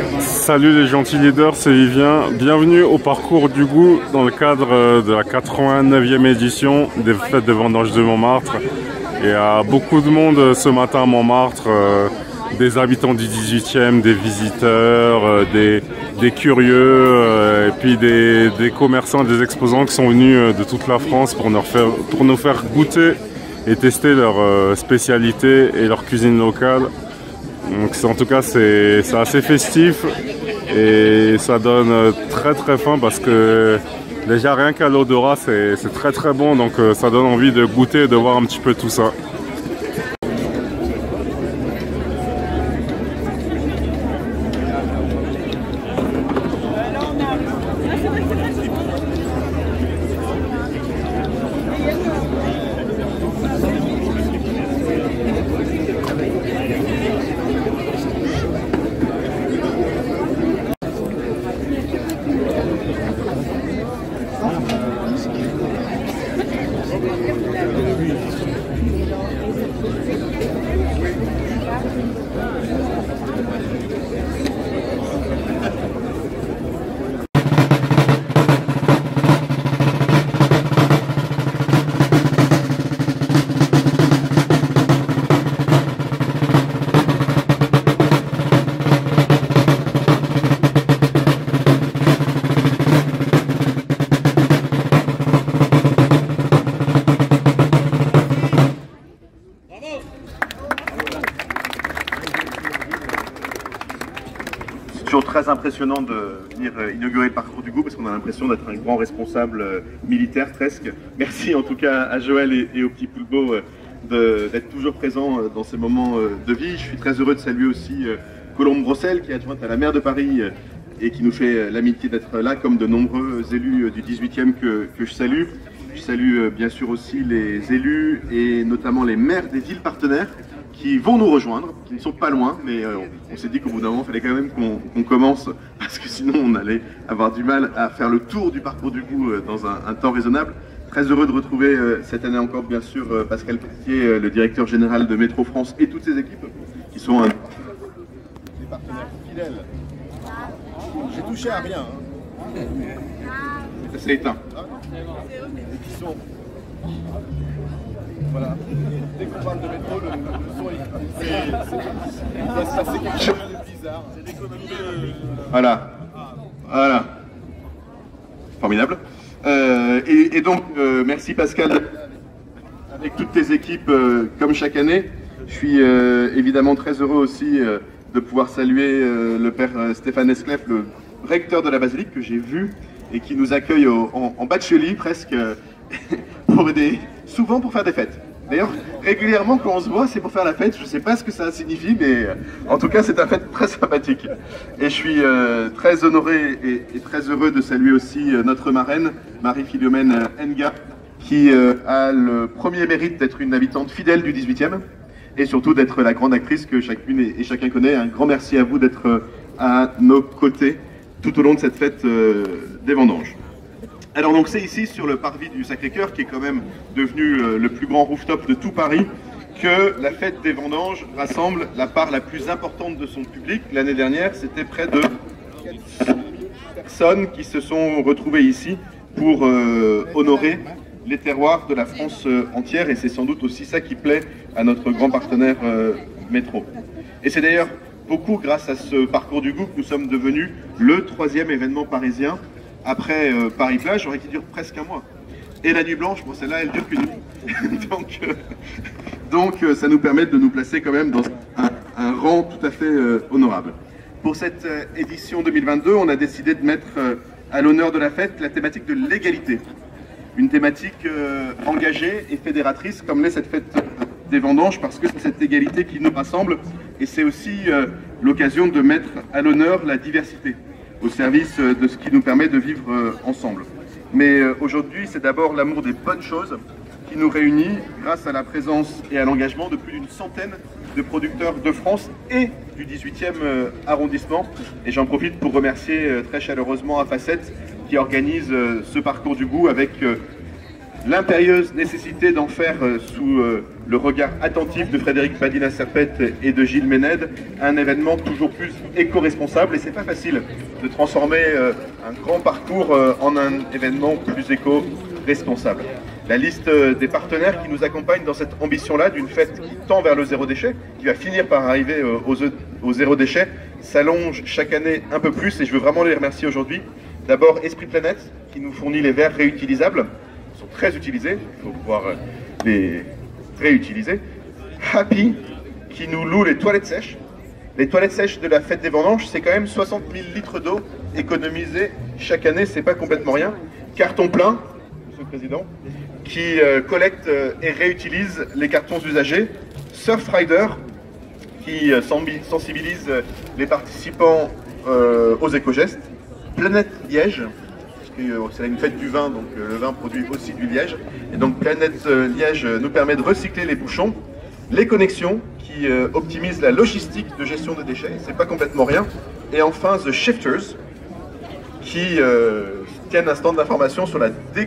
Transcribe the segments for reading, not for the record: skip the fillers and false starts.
Salut les gentils leaders, c'est Vivien. Bienvenue au parcours du goût dans le cadre de la 89e édition des fêtes de vendanges de Montmartre. Il y a beaucoup de monde ce matin à Montmartre, des habitants du 18e, des visiteurs, des curieux, et puis des commerçants, des exposants qui sont venus de toute la France pour nous faire goûter et tester leurs spécialités et leur cuisine locale. Donc en tout cas c'est assez festif et ça donne très faim parce que déjà rien qu'à l'odorat c'est très bon, donc ça donne envie de goûter et de voir un petit peu tout ça. Toujours très impressionnant de venir inaugurer le parcours du goût parce qu'on a l'impression d'être un grand responsable militaire presque. Merci en tout cas à Joël et au petit Poulbeau d'être toujours présent dans ces moments de vie. Je suis très heureux de saluer aussi Colombe Brossel qui est adjointe à la maire de Paris et qui nous fait l'amitié d'être là, comme de nombreux élus du 18e que je salue. Je salue bien sûr aussi les élus et notamment les maires des villes partenaires qui vont nous rejoindre, qui ne sont pas loin, mais on s'est dit qu'au bout d'un moment, il fallait quand même qu'on commence, parce que sinon on allait avoir du mal à faire le tour du parcours du goût dans un temps raisonnable. Très heureux de retrouver cette année encore, bien sûr, Pascal Pelletier, le directeur général de Métro France, et toutes ses équipes, qui sont des partenaires fidèles. J'ai touché à rien. Hein. Ça s'est éteint. Et qui sont... Voilà. Dès qu'on parle de métro, le son il va se passer quelque chose de bizarre. Voilà. Voilà. Formidable. Et donc, merci Pascal, avec toutes tes équipes, comme chaque année. Je suis évidemment très heureux aussi de pouvoir saluer le père Stéphane Esclef, le recteur de la basilique que j'ai vu et qui nous accueille en bachelier presque souvent pour faire des fêtes. D'ailleurs, régulièrement quand on se voit, c'est pour faire la fête. Je ne sais pas ce que ça signifie, mais en tout cas, c'est un fête très sympathique. Et je suis très honoré et très heureux de saluer aussi notre marraine, Marie-Philomène Nga, qui a le premier mérite d'être une habitante fidèle du 18e et surtout d'être la grande actrice que chacune et chacun connaît. Un grand merci à vous d'être à nos côtés tout au long de cette fête des vendanges. Alors donc c'est ici sur le parvis du Sacré-Cœur, qui est quand même devenu le plus grand rooftop de tout Paris, que la fête des vendanges rassemble la part la plus importante de son public. L'année dernière, c'était près de 400 000 personnes qui se sont retrouvées ici pour honorer les terroirs de la France entière, et c'est sans doute aussi ça qui plaît à notre grand partenaire Métro. Et c'est d'ailleurs beaucoup grâce à ce parcours du goût que nous sommes devenus le 3e événement parisien après Paris-Plage, j'aurais qui dure presque un mois. Et la nuit blanche, bon celle-là, elle dure qu'une nuit. donc ça nous permet de nous placer quand même dans un rang tout à fait honorable. Pour cette édition 2022, on a décidé de mettre à l'honneur de la fête la thématique de l'égalité. Une thématique engagée et fédératrice, comme l'est cette fête des vendanges, parce que c'est cette égalité qui nous rassemble, et c'est aussi l'occasion de mettre à l'honneur la diversité, au service de ce qui nous permet de vivre ensemble. Mais aujourd'hui, c'est d'abord l'amour des bonnes choses qui nous réunit grâce à la présence et à l'engagement de plus d'une centaine de producteurs de France et du 18e arrondissement. Et j'en profite pour remercier très chaleureusement A Facette qui organise ce parcours du goût avec l'impérieuse nécessité d'en faire sous le regard attentif de Frédéric Badina-Serpette et de Gilles Ménède un événement toujours plus éco-responsable. Et c'est pas facile de transformer un grand parcours en un événement plus éco-responsable. La liste des partenaires qui nous accompagnent dans cette ambition-là, d'une fête qui tend vers le zéro déchet, qui va finir par arriver au zéro déchet, s'allonge chaque année un peu plus, et je veux vraiment les remercier aujourd'hui. D'abord Esprit Planète, qui nous fournit les verres réutilisables, ils sont très utilisés, il faut pouvoir les réutiliser. Happy, qui nous loue les toilettes sèches. Les toilettes sèches de la fête des vendanges, c'est quand même 60 000 litres d'eau économisés chaque année, c'est pas complètement rien. Carton plein, Monsieur le Président, qui collecte et réutilise les cartons usagés. Surfrider, qui sensibilise les participants aux éco-gestes. Planète Liège, c'est une fête du vin, donc le vin produit aussi du liège. Et donc Planète Liège nous permet de recycler les bouchons. Les connexions, qui optimisent la logistique de gestion des déchets, c'est pas complètement rien. Et enfin The Shifters, qui tiennent un stand d'information sur la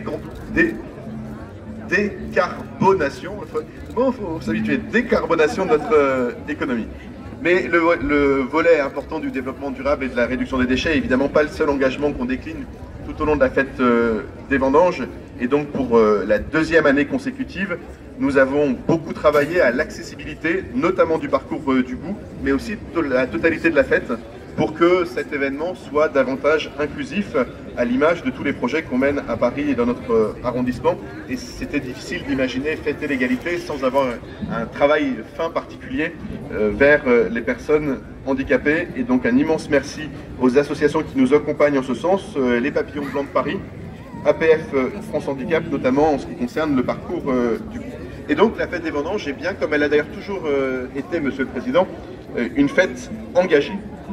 décarbonation, bon, faut s'habituer, décarbonation de notre économie. Mais le volet important du développement durable et de la réduction des déchets est évidemment pas le seul engagement qu'on décline tout au long de la fête des vendanges. Et donc pour la deuxième année consécutive, nous avons beaucoup travaillé à l'accessibilité, notamment du parcours du goût, mais aussi de la totalité de la fête, pour que cet événement soit davantage inclusif, à l'image de tous les projets qu'on mène à Paris et dans notre arrondissement. Et c'était difficile d'imaginer fêter l'égalité sans avoir un travail fin particulier vers les personnes handicapées. Et donc un immense merci aux associations qui nous accompagnent en ce sens, les Papillons Blancs de Paris, APF France Handicap, notamment en ce qui concerne le parcours du goût. Et donc la fête des vendanges est bien, comme elle a d'ailleurs toujours été, Monsieur le Président, une fête engagée.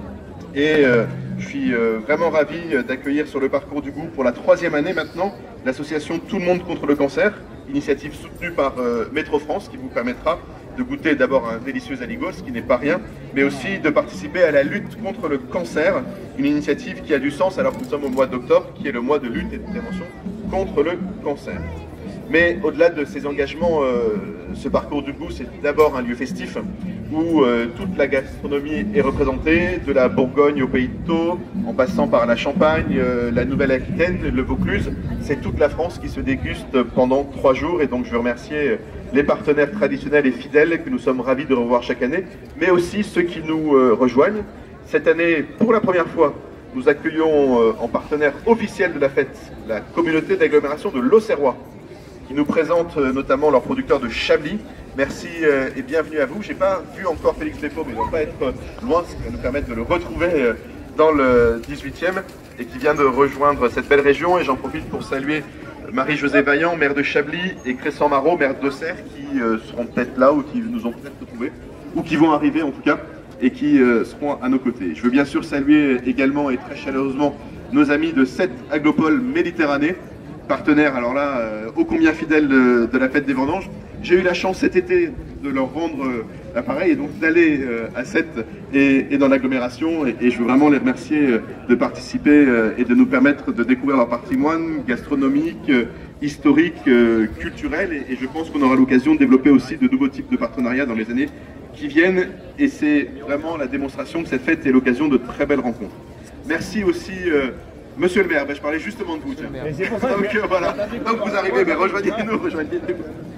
Et je suis vraiment ravi d'accueillir sur le parcours du goût pour la 3e année maintenant l'association Tout le monde contre le cancer, initiative soutenue par Métro France, qui vous permettra de goûter d'abord un délicieux aligos, ce qui n'est pas rien, mais aussi de participer à la lutte contre le cancer, une initiative qui a du sens alors que nous sommes au mois d'octobre, qui est le mois de lutte et de prévention contre le cancer. Mais au-delà de ces engagements, ce parcours du goût, c'est d'abord un lieu festif où toute la gastronomie est représentée, de la Bourgogne au Pays de Thau, en passant par la Champagne, la Nouvelle-Aquitaine, le Vaucluse. C'est toute la France qui se déguste pendant 3 jours. Et donc je veux remercier les partenaires traditionnels et fidèles que nous sommes ravis de revoir chaque année, mais aussi ceux qui nous rejoignent. Cette année, pour la première fois, nous accueillons en partenaire officiel de la fête la communauté d'agglomération de l'Auxerrois, qui nous présente notamment leurs producteurs de Chablis. Merci et bienvenue à vous. J'ai pas vu encore Félix Lépo, mais il ne va pas être loin, ce qui va nous permettre de le retrouver dans le 18e et qui vient de rejoindre cette belle région. Et j'en profite pour saluer Marie-Josée Vaillant, maire de Chablis, et Crescent Marot, maire d'Auxerre, qui seront peut-être là ou qui nous ont peut-être retrouvés, ou qui vont arriver en tout cas, et qui seront à nos côtés. Je veux bien sûr saluer également et très chaleureusement nos amis de 7 Aglopoles Méditerranée, partenaires alors là ô combien fidèles de la fête des vendanges. J'ai eu la chance cet été de leur rendre l'appareil et donc d'aller à 7 et dans l'agglomération, et je veux vraiment les remercier de participer et de nous permettre de découvrir leur patrimoine gastronomique, historique, culturel, et je pense qu'on aura l'occasion de développer aussi de nouveaux types de partenariats dans les années qui viennent, et c'est vraiment la démonstration que cette fête est l'occasion de très belles rencontres. Merci aussi Monsieur le maire, je parlais justement de vous, tiens. Donc voilà, donc vous arrivez, mais rejoignez-nous, rejoignez-nous.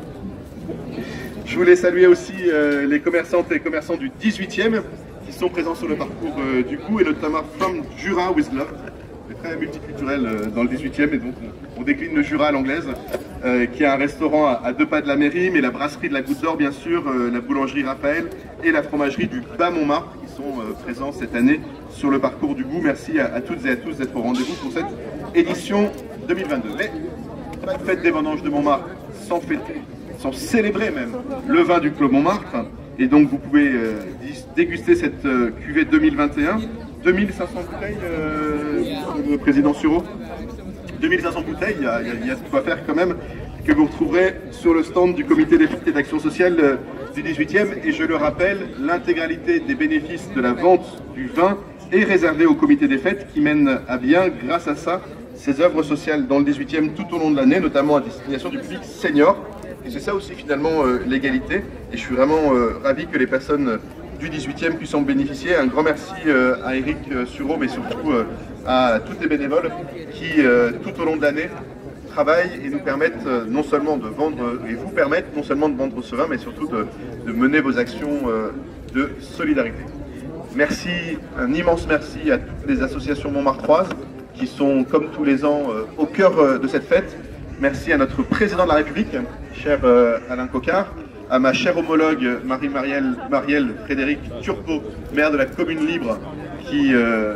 Je voulais saluer aussi les commerçantes et commerçants du 18e qui sont présents sur le parcours du goût, et notamment From Jura with Love, très multiculturel dans le 18e, et donc on décline le Jura à l'anglaise, qui est un restaurant à 2 pas de la mairie, mais la brasserie de la Goutte d'Or bien sûr, la boulangerie Raphaël et la fromagerie du Bas Montmartre qui sont présents cette année sur le parcours du goût. Merci à toutes et à tous d'être au rendez-vous pour cette édition 2022. Mais pas de fête des vendanges de Montmartre sans fêter, sans célébrer même le vin du Clos Montmartre, et donc vous pouvez déguster cette cuvée 2021. 2500 bouteilles, le président Sureau. 2500 bouteilles, il y a de quoi faire quand même, que vous retrouverez sur le stand du comité des fêtes et d'action sociale du 18e. Et je le rappelle, l'intégralité des bénéfices de la vente du vin est réservée au comité des fêtes qui mène à bien, grâce à ça, ces œuvres sociales dans le 18e tout au long de l'année, notamment à destination du public senior. Et c'est ça aussi finalement l'égalité. Et je suis vraiment ravi que les personnes du 18e puissent en bénéficier. Un grand merci à Eric Sureau, mais surtout à tous les bénévoles qui, tout au long de l'année, travaillent et nous permettent non seulement de vendre, et vous permettent non seulement de vendre ce vin, mais surtout de mener vos actions de solidarité. Merci, un immense merci à toutes les associations montmartroises qui sont, comme tous les ans, au cœur de cette fête. Merci à notre président de la République, cher Alain Coquart, à ma chère homologue Marielle Frédéric Turbo, maire de la commune libre, qui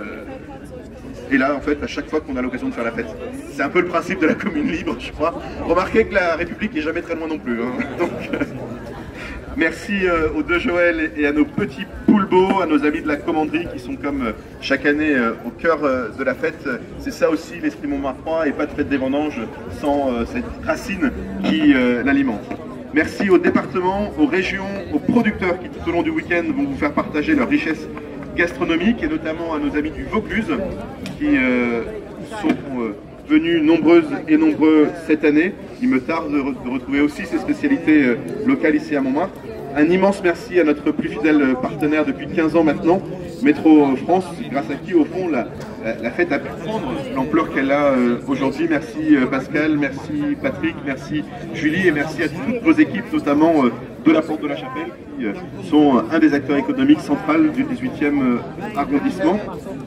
est là en fait à chaque fois qu'on a l'occasion de faire la fête. C'est un peu le principe de la commune libre, je crois. Remarquez que la République n'est jamais très loin non plus. Hein. Donc, merci aux deux Joël et à nos petits poulbeaux, à nos amis de la commanderie qui sont comme chaque année au cœur de la fête. C'est ça aussi l'esprit Montmartrois et pas de fête des vendanges sans cette racine qui l'alimente. Merci au département, aux régions, aux producteurs qui tout au long du week-end vont vous faire partager leur richesse gastronomique et notamment à nos amis du Vaucluse qui sont venus nombreuses et nombreux cette année. Il me tarde de retrouver aussi ces spécialités locales ici à Montmartre. Un immense merci à notre plus fidèle partenaire depuis 15 ans maintenant, Métro France, grâce à qui au fond la fête a pu prendre l'ampleur qu'elle a aujourd'hui. Merci Pascal, merci Patrick, merci Julie et merci à toutes vos équipes, notamment de la Porte de la Chapelle, qui sont un des acteurs économiques centraux du 18e arrondissement.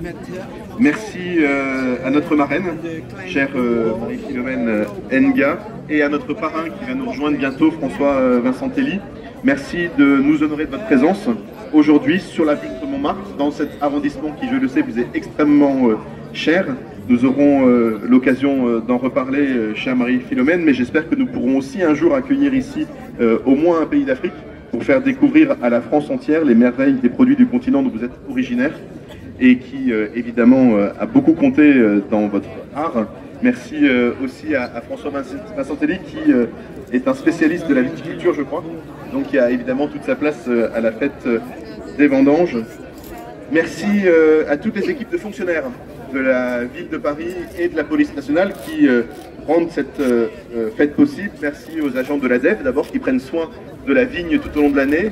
Merci à notre marraine, chère Marie-Philomène Nga, et à notre parrain qui va nous rejoindre bientôt, François Vincentelli. Merci de nous honorer de votre présence aujourd'hui sur la butte de Montmartre, dans cet arrondissement qui, je le sais, vous est extrêmement cher. Nous aurons l'occasion d'en reparler, chère Marie-Philomène, mais j'espère que nous pourrons aussi un jour accueillir ici au moins un pays d'Afrique pour faire découvrir à la France entière les merveilles des produits du continent dont vous êtes originaire et qui, évidemment, a beaucoup compté dans votre art. Merci aussi à François Vincentelli qui est un spécialiste de la viticulture, je crois. Donc il y a évidemment toute sa place à la fête des vendanges. Merci à toutes les équipes de fonctionnaires de la ville de Paris et de la police nationale qui rendent cette fête possible. Merci aux agents de l'ADEF d'abord qui prennent soin de la vigne tout au long de l'année.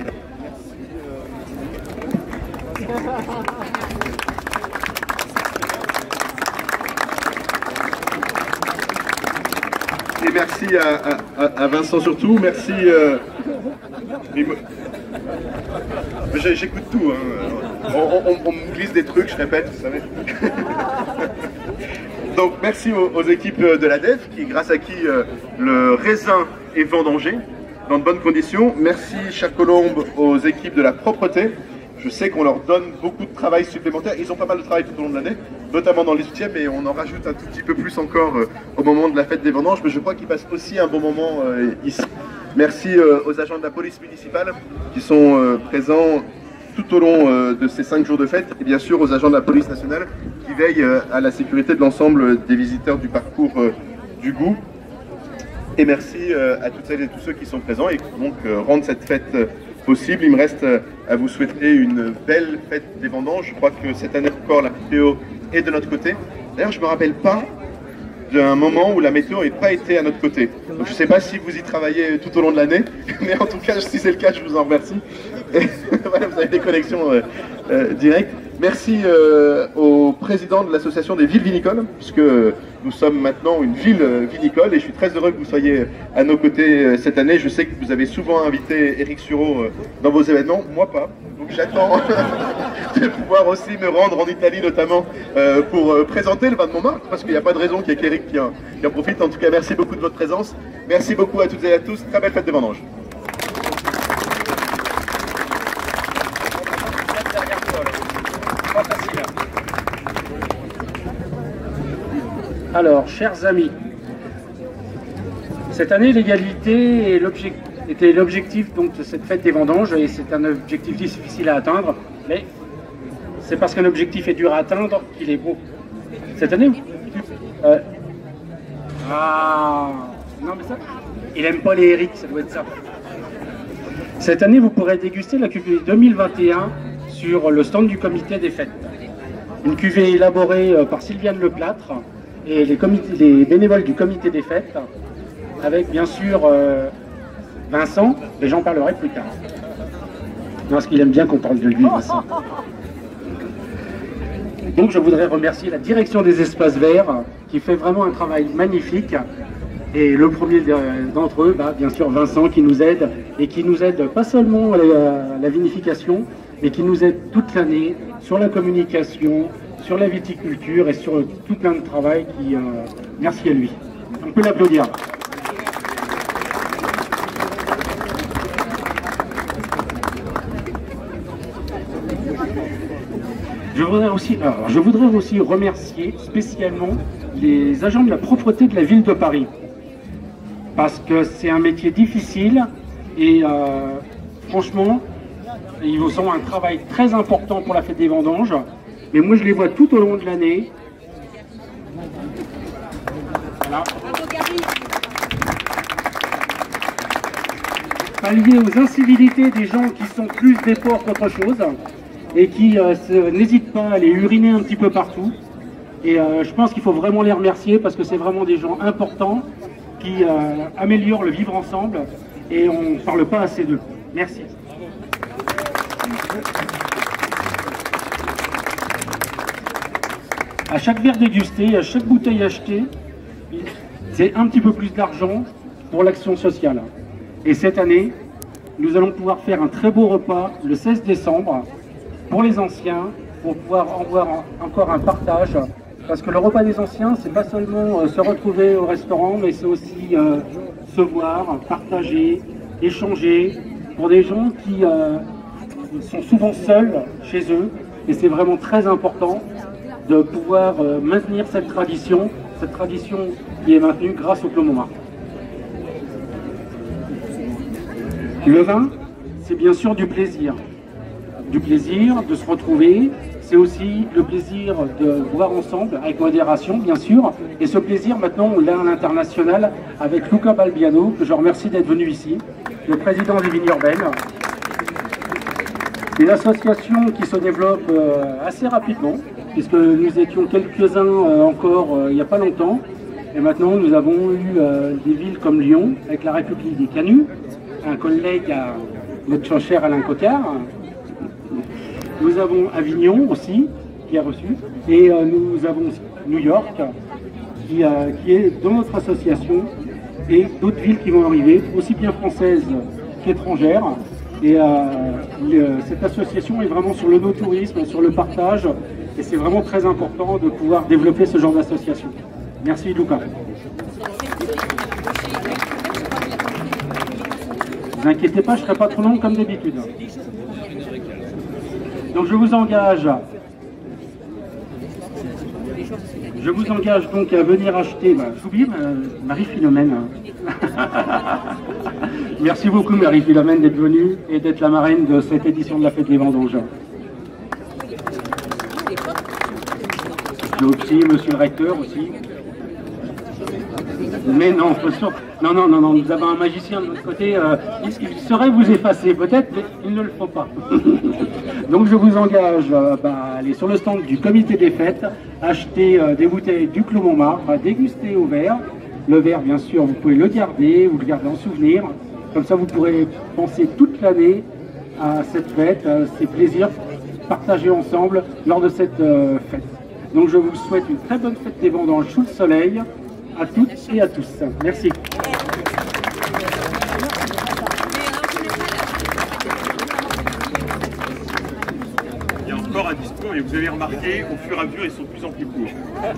Et merci à Vincent surtout, merci... J'écoute tout, hein. On me glisse des trucs, je répète, vous savez. Donc merci aux équipes de l'ADEF, grâce à qui le raisin est vendangé dans de bonnes conditions. Merci, chère Colombe, aux équipes de la propreté. Je sais qu'on leur donne beaucoup de travail supplémentaire. Ils ont pas mal de travail tout au long de l'année, notamment dans les 18e, et on en rajoute un tout petit peu plus encore au moment de la fête des vendanges. Mais je crois qu'ils passent aussi un bon moment ici. Merci aux agents de la police municipale qui sont présents tout au long de ces 5 jours de fête. Et bien sûr aux agents de la police nationale qui veillent à la sécurité de l'ensemble des visiteurs du parcours du goût. Et merci à toutes celles et tous ceux qui sont présents et qui donc rendent cette fête possible. Il me reste à vous souhaiter une belle fête des vendanges. Je crois que cette année encore la météo est de notre côté. D'ailleurs, je ne me rappelle pas d'un moment où la météo n'ait pas été à notre côté. Donc je ne sais pas si vous y travaillez tout au long de l'année, mais en tout cas, si c'est le cas, je vous en remercie. Et voilà, vous avez des connexions directes. Merci au président de l'association des villes vinicoles, puisque nous sommes maintenant une ville vinicole et je suis très heureux que vous soyez à nos côtés cette année. Je sais que vous avez souvent invité Eric Sureau dans vos événements, moi pas. Donc j'attends de pouvoir aussi me rendre en Italie notamment pour présenter le vin de Montmartre, parce qu'il n'y a pas de raison qu'il y ait qu'Eric qui en profite. En tout cas, merci beaucoup de votre présence. Merci beaucoup à toutes et à tous. Très belle fête de vendanges. Alors, chers amis, cette année, l'égalité était l'objectif de cette fête des vendanges, et c'est un objectif difficile à atteindre, mais c'est parce qu'un objectif est dur à atteindre qu'il est beau. Cette année, non mais ça, il aime pas les Eric, ça doit être ça. Cette année, vous pourrez déguster la cuvée 2021 sur le stand du comité des fêtes. Une cuvée élaborée par Sylviane Leplâtre et les bénévoles du comité des fêtes, avec bien sûr Vincent, et j'en parlerai plus tard. Parce qu'il aime bien qu'on parle de lui, Vincent. Donc je voudrais remercier la direction des espaces verts qui fait vraiment un travail magnifique. Et le premier d'entre eux, bien sûr Vincent, qui nous aide, et qui nous aide pas seulement à la vinification, mais qui nous aide toute l'année sur la communication, sur la viticulture et sur tout plein de travail. Merci à lui. On peut l'applaudir. Je voudrais aussi remercier spécialement les agents de la propreté de la ville de Paris. Parce que c'est un métier difficile et franchement, ils ont un travail très important pour la fête des vendanges. Mais moi je les vois tout au long de l'année. Voilà. Pallier aux incivilités des gens qui sont plus des porcs qu'autre chose et qui n'hésitent pas à aller uriner un petit peu partout. Et je pense qu'il faut vraiment les remercier parce que c'est vraiment des gens importants qui améliorent le vivre ensemble et on ne parle pas assez d'eux. Merci. À chaque verre dégusté, à chaque bouteille achetée, c'est un petit peu plus d'argent pour l'action sociale. Et cette année, nous allons pouvoir faire un très beau repas le 16 décembre pour les anciens, pour pouvoir avoir encore un partage. Parce que le repas des anciens, c'est pas seulement se retrouver au restaurant, mais c'est aussi se voir, partager, échanger, pour des gens qui sont souvent seuls chez eux. Et c'est vraiment très important de pouvoir maintenir cette tradition qui est maintenue grâce au Clos Montmartre. Le vin, c'est bien sûr du plaisir. Du plaisir de se retrouver. C'est aussi le plaisir de boire ensemble, avec modération bien sûr. Et ce plaisir, maintenant, on l'a à l'international avec Luca Balbiano, que je remercie d'être venu ici, le président des Vignes Urbaines. Une association qui se développe assez rapidement, puisque nous étions quelques-uns encore il n'y a pas longtemps. Et maintenant, nous avons eu des villes comme Lyon, avec la République des Canuts, un collègue à notre cher Alain Coquard. Nous avons Avignon aussi, qui a reçu, et nous avons New York, qui est dans notre association, et d'autres villes qui vont arriver, aussi bien françaises qu'étrangères. Et cette association est vraiment sur le no-tourisme, sur le partage, et c'est vraiment très important de pouvoir développer ce genre d'association. Merci Luca. Ne vous inquiétez pas, je ne serai pas trop long comme d'habitude. Donc je vous engage donc à venir acheter, j'ai oublié Marie-Philomène. Merci beaucoup Marie-Philomène d'être venue et d'être la marraine de cette édition de la Fête des Vendanges. Aussi, monsieur le recteur aussi. Mais non, non, nous avons un magicien de notre côté, il saurait vous effacer peut-être, mais il ne le faut pas. Donc je vous engage à aller sur le stand du comité des fêtes, acheter des bouteilles du Clos Montmartre, déguster au verre. Le verre, bien sûr, vous pouvez le garder, vous le gardez en souvenir. Comme ça, vous pourrez penser toute l'année à cette fête, à ces plaisirs partagés ensemble lors de cette fête. Donc je vous souhaite une très bonne fête des vendanges sous le soleil, à toutes et à tous. Merci. Il y a encore un discours et vous avez remarqué, au fur et à mesure, ils sont de plus en plus courts.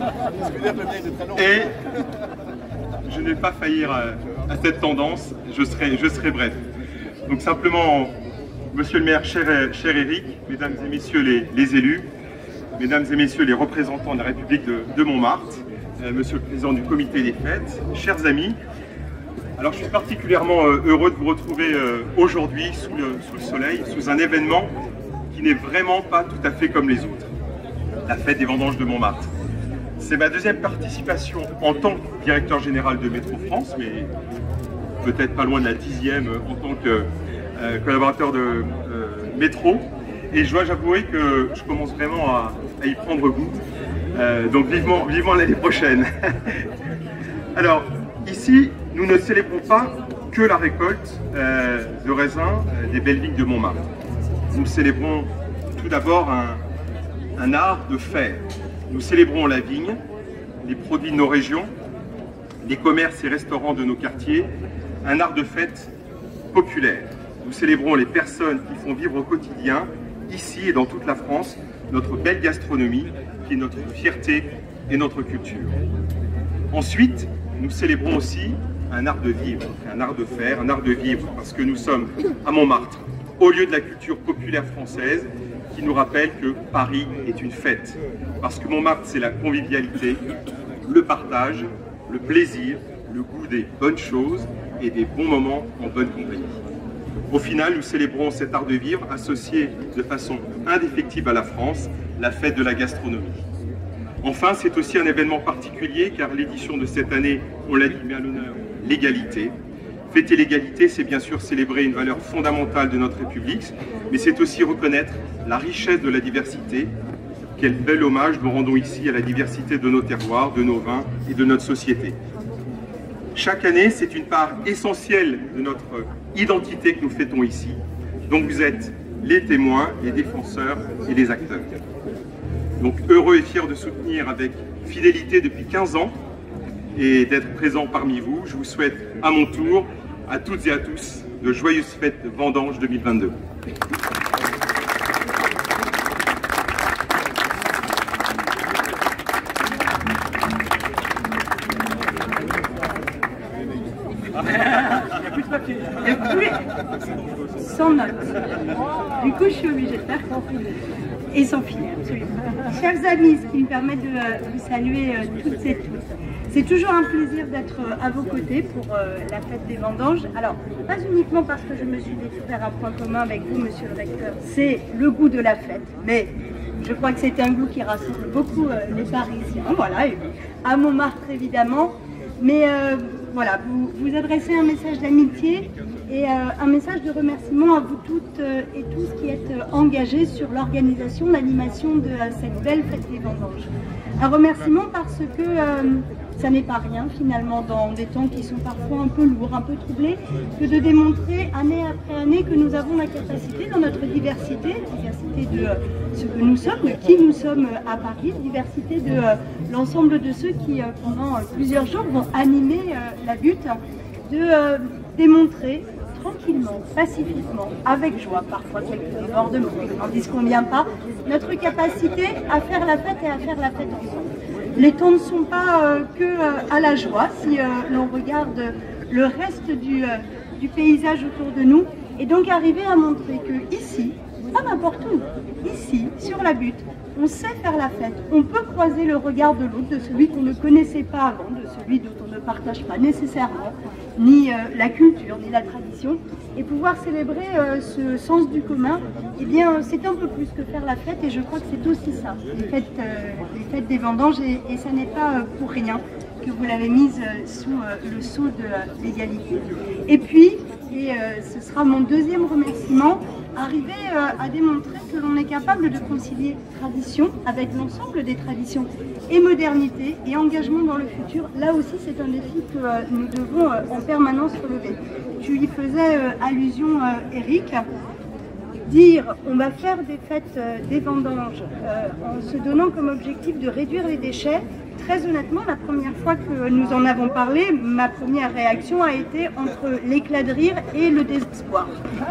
Et je ne vais pas faillir à cette tendance, je serai bref. Donc simplement, monsieur le maire, cher Éric, mesdames et messieurs les élus, mesdames et messieurs les représentants de la République de Montmartre, monsieur le président du comité des fêtes, chers amis, alors je suis particulièrement heureux de vous retrouver aujourd'hui sous le soleil, sous un événement qui n'est vraiment pas tout à fait comme les autres, la fête des vendanges de Montmartre. C'est ma deuxième participation en tant que directeur général de Métro France, mais peut-être pas loin de la 10e en tant que collaborateur de Métro. Et je dois avouer que je commence vraiment à y prendre goût. Donc vivement l'année prochaine. Alors, ici, nous ne célébrons pas que la récolte de raisins des belles vignes de Montmartre. Nous célébrons tout d'abord un art de faire. Nous célébrons la vigne, les produits de nos régions, les commerces et restaurants de nos quartiers, un art de fête populaire. Nous célébrons les personnes qui font vivre au quotidien, ici et dans toute la France, notre belle gastronomie, qui est notre fierté et notre culture. Ensuite, nous célébrons aussi un art de vivre, un art de faire, un art de vivre, parce que nous sommes à Montmartre, au lieu de la culture populaire française, qui nous rappelle que Paris est une fête. Parce que Montmartre, c'est la convivialité, le partage, le plaisir, le goût des bonnes choses et des bons moments en bonne compagnie. Au final, nous célébrons cet art de vivre associé de façon indéfectible à la France, la fête de la gastronomie. Enfin, c'est aussi un événement particulier car l'édition de cette année, on l'a dit, met à l'honneur l'égalité. Fêter l'égalité, c'est bien sûr célébrer une valeur fondamentale de notre République, mais c'est aussi reconnaître la richesse de la diversité. Quel bel hommage nous rendons ici à la diversité de nos terroirs, de nos vins et de notre société. Chaque année, c'est une part essentielle de notre identité que nous fêtons ici. Donc vous êtes les témoins, les défenseurs et les acteurs. Donc heureux et fier de soutenir avec fidélité depuis 15 ans et d'être présent parmi vous. Je vous souhaite à mon tour, à toutes et à tous, de joyeuses fêtes de Vendanges 2022. Sans note. Du coup, je suis obligée de faire et sans finir, absolument. Chers amis, ce qui me permet de vous saluer toutes et tous. C'est toujours un plaisir d'être à vos côtés pour la fête des vendanges. Alors, pas uniquement parce que je me suis découvert un point commun avec vous, monsieur le recteur, c'est le goût de la fête, mais je crois que c'est un goût qui rassemble beaucoup les Parisiens, voilà, et à Montmartre évidemment, mais voilà, vous adressez un message d'amitié et un message de remerciement à vous toutes et tous qui êtes engagés sur l'organisation, l'animation de cette belle fête des vendanges. Un remerciement parce que ça n'est pas rien finalement dans des temps qui sont parfois un peu lourds, un peu troublés, que de démontrer année après année que nous avons la capacité dans notre diversité de ce que nous sommes, de qui nous sommes à Paris, diversité de l'ensemble de ceux qui pendant plusieurs jours vont animer la butte, de démontrer tranquillement, pacifiquement, avec joie, parfois quelques débordements, n'en disconvient pas, notre capacité à faire la fête et à faire la fête ensemble. Les temps ne sont pas que à la joie, si l'on regarde le reste du paysage autour de nous, et donc arriver à montrer que ici, pas n'importe où, ici, sur la butte, on sait faire la fête, on peut croiser le regard de l'autre, de celui qu'on ne connaissait pas avant, de celui dont on ne partage pas nécessairement ni la culture, ni la tradition, et pouvoir célébrer ce sens du commun, eh bien c'est un peu plus que faire la fête, et je crois que c'est aussi ça, les fêtes des vendanges, et ça n'est pas pour rien que vous l'avez mise sous le sceau de l'égalité. Et puis, et ce sera mon deuxième remerciement, arriver à démontrer que l'on est capable de concilier tradition avec l'ensemble des traditions et modernité et engagement dans le futur. Là aussi, c'est un défi que nous devons en permanence relever. Tu y faisais allusion, Eric. Dire on va faire des fêtes des vendanges en se donnant comme objectif de réduire les déchets, très honnêtement, la première fois que nous en avons parlé, ma première réaction a été entre l'éclat de rire et le désespoir.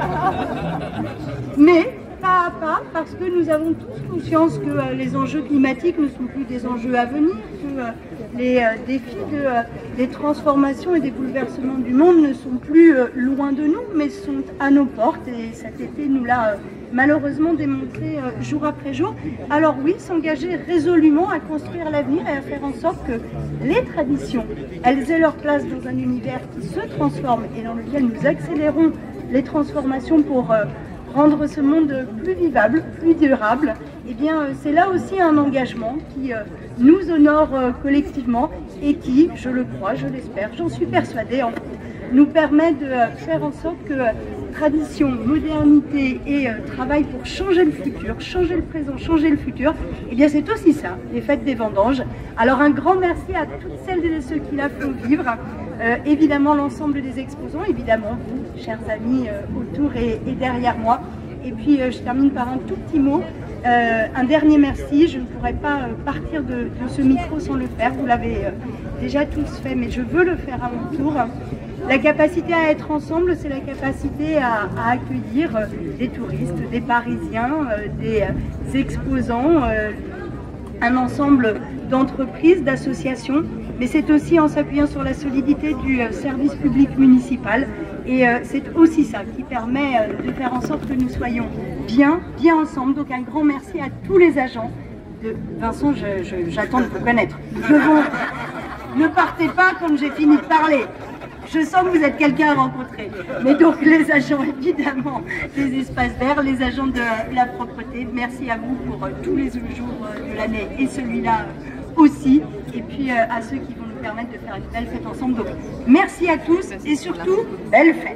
Mais pas à pas, parce que nous avons tous conscience que les enjeux climatiques ne sont plus des enjeux à venir, que les défis des transformations et des bouleversements du monde ne sont plus loin de nous, mais sont à nos portes, et cet été nous l'a malheureusement démontré jour après jour. Alors oui, s'engager résolument à construire l'avenir et à faire en sorte que les traditions, elles aient leur place dans un univers qui se transforme et dans lequel nous accélérons les transformations pour rendre ce monde plus vivable, plus durable, eh bien c'est là aussi un engagement qui nous honore collectivement et qui, je le crois, je l'espère, j'en suis persuadée, en fait, nous permet de faire en sorte que tradition, modernité et travail pour changer le futur, changer le présent, changer le futur, eh bien c'est aussi ça, les fêtes des vendanges. Alors un grand merci à toutes celles et ceux qui la font vivre, évidemment l'ensemble des exposants, évidemment vous, chers amis, autour et derrière moi. Et puis je termine par un tout petit mot, un dernier merci. Je ne pourrais pas partir de ce micro sans le faire, vous l'avez déjà tous fait, mais je veux le faire à mon tour. La capacité à être ensemble, c'est la capacité à accueillir des touristes, des Parisiens, des exposants, un ensemble d'entreprises, d'associations, mais c'est aussi en s'appuyant sur la solidité du service public municipal. Et c'est aussi ça qui permet de faire en sorte que nous soyons bien ensemble. Donc un grand merci à tous les agents. Vincent, j'attends de vous connaître. Ne partez pas comme j'ai fini de parler. Je sens que vous êtes quelqu'un à rencontrer. Mais donc les agents évidemment des espaces verts, les agents de la propreté, merci à vous pour tous les jours de l'année et celui-là aussi. Et puis à ceux qui vont nous permettre de faire une belle fête ensemble. Donc merci à tous et surtout, belle fête.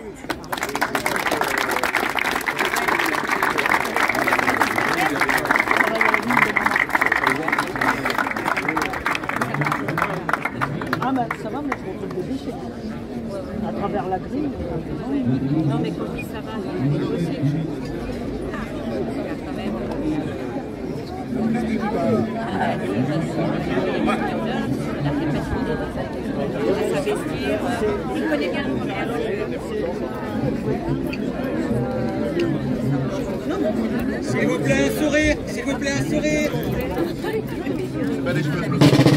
Ah bah ça va, mais je retrouve des déchets. À travers la grille. Non mais quand ça va, il y a des dossiers. Il connaît bien le problème. S'il vous plaît, un sourire. S'il vous plaît, un sourire. C'est pas des cheveux.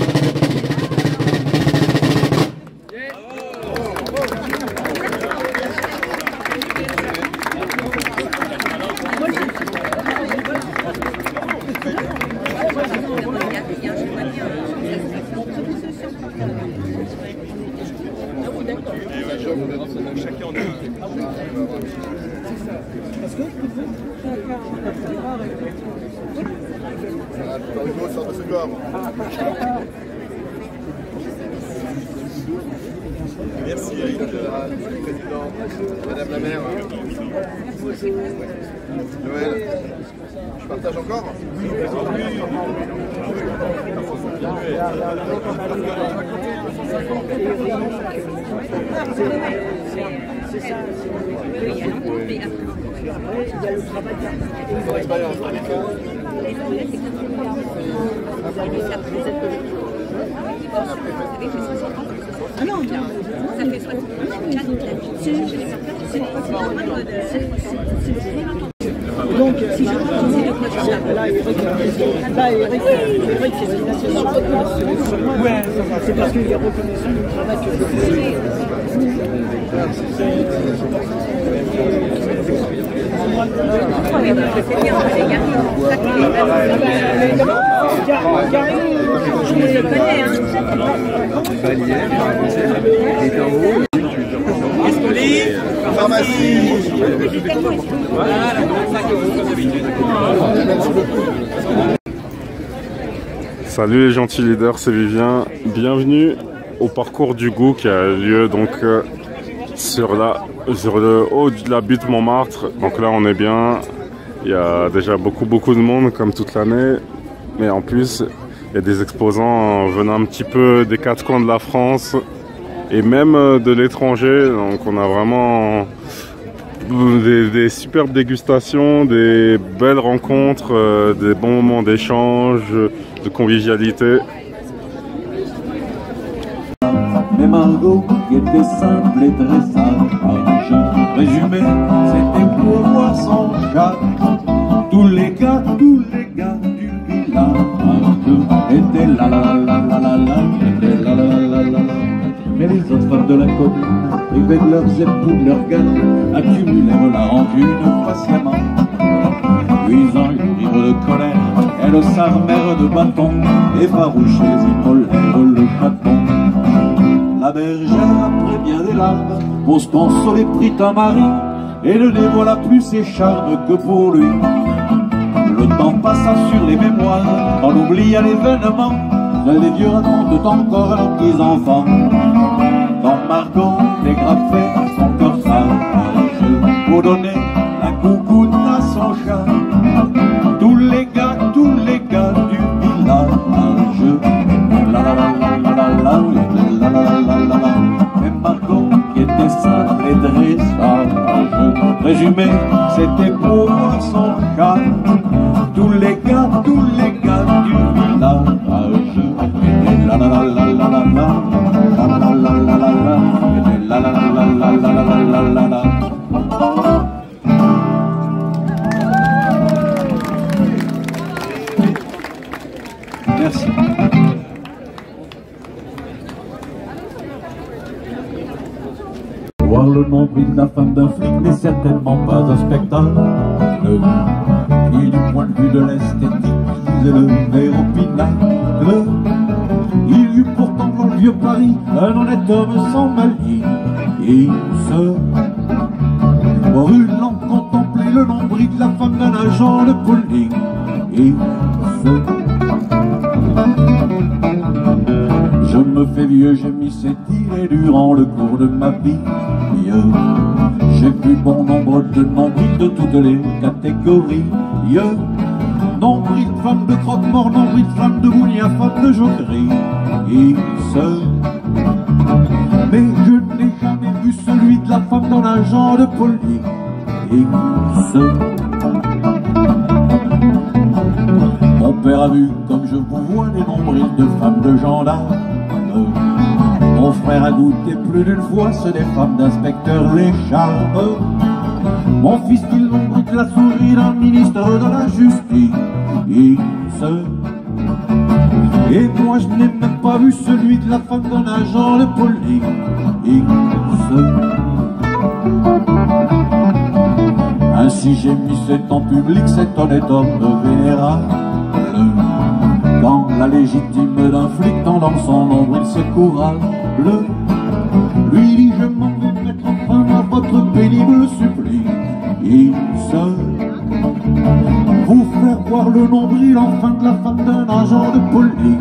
Merci Eric, président, madame la maire. Noël, je partage encore. C'est ça. Ah non, ça fait 60 ans. Donc, si je là, Eric, c'est une association. Ouais, c'est parce qu'il est reconnaissant du travail que je fais. Je le connais, hein. Pharmacie. Salut les gentils leaders, c'est Vivien. Bienvenue au parcours du goût qui a lieu donc sur le haut de la butte Montmartre. Donc là on est bien. Il y a déjà beaucoup de monde comme toute l'année. Mais en plus il y a des exposants venant un petit peu des quatre coins de la France et même de l'étranger. Donc on a vraiment des superbes dégustations, des belles rencontres, des bons moments d'échange, de convivialité. Mais Margot, qui était simple et très sage, résumé, c'était pour voir son chat. Tous les gars du village étaient là la la la la la, étaient là la la la la. Mais les autres femmes de la commune, privées de leurs époux, de leurs gars, accumulèrent la rancune patiemment. Puis en ivre de colère, elles s'armèrent de bâtons, effarouchées immolèrent le chaton. La bergère, après bien des larmes, pour se consoler prit un mari, et ne dévoila plus ses charmes que pour lui. Le temps passa sur les mémoires, on oublia l'événement, les vieux racontent encore à leurs petits-enfants. Quand Margot dégrafait son cœur sage, pour donner la coucoute à son chat. Tous les gars du village, la la la la la la la la la la la. Mais Margot qui était sale et dressage, résumé, c'était pour voir son chat. Tous les gars du village, la la la la la la la. La la la la la la, la la la la la la la la. Merci. Voir le nombril de la femme d'un flic n'est certainement pas un spectacle qui, du point de vue de l'esthétique, faisait le verre au pinacle. Il y eut pourtant dans le vieux Paris un honnête homme sans malice. Il se brûlant contemplait le nombril de la femme d'un agent de police. Il se... Je me fais vieux, j'ai mis cette idée durant le cours de ma vie. J'ai vu bon nombre de nombrils de toutes les catégories. Nombril de femme de croque-mort, nombril de femme de bougnat, femme de joquerie. Mais je n'ai jamais vu celui de la femme d'un agent de police. Mon père a vu, comme je vous vois, des nombrils de femmes de gendarmes. Mon frère a goûté plus d'une fois ceux des femmes d'inspecteurs les charmes. Mon fils il nombril de la souris d'un ministre de la justice. Et moi je n'ai même pas vu celui de la femme d'un agent de police. Ainsi j'ai mis cet en public, cet honnête homme vénérable. Quand la légitime d'un flic tendant son nombril se courable, lui dit je m'en vais mettre fin à votre pénible supplice. Vous faire voir le nombril enfin de la femme d'un agent de police.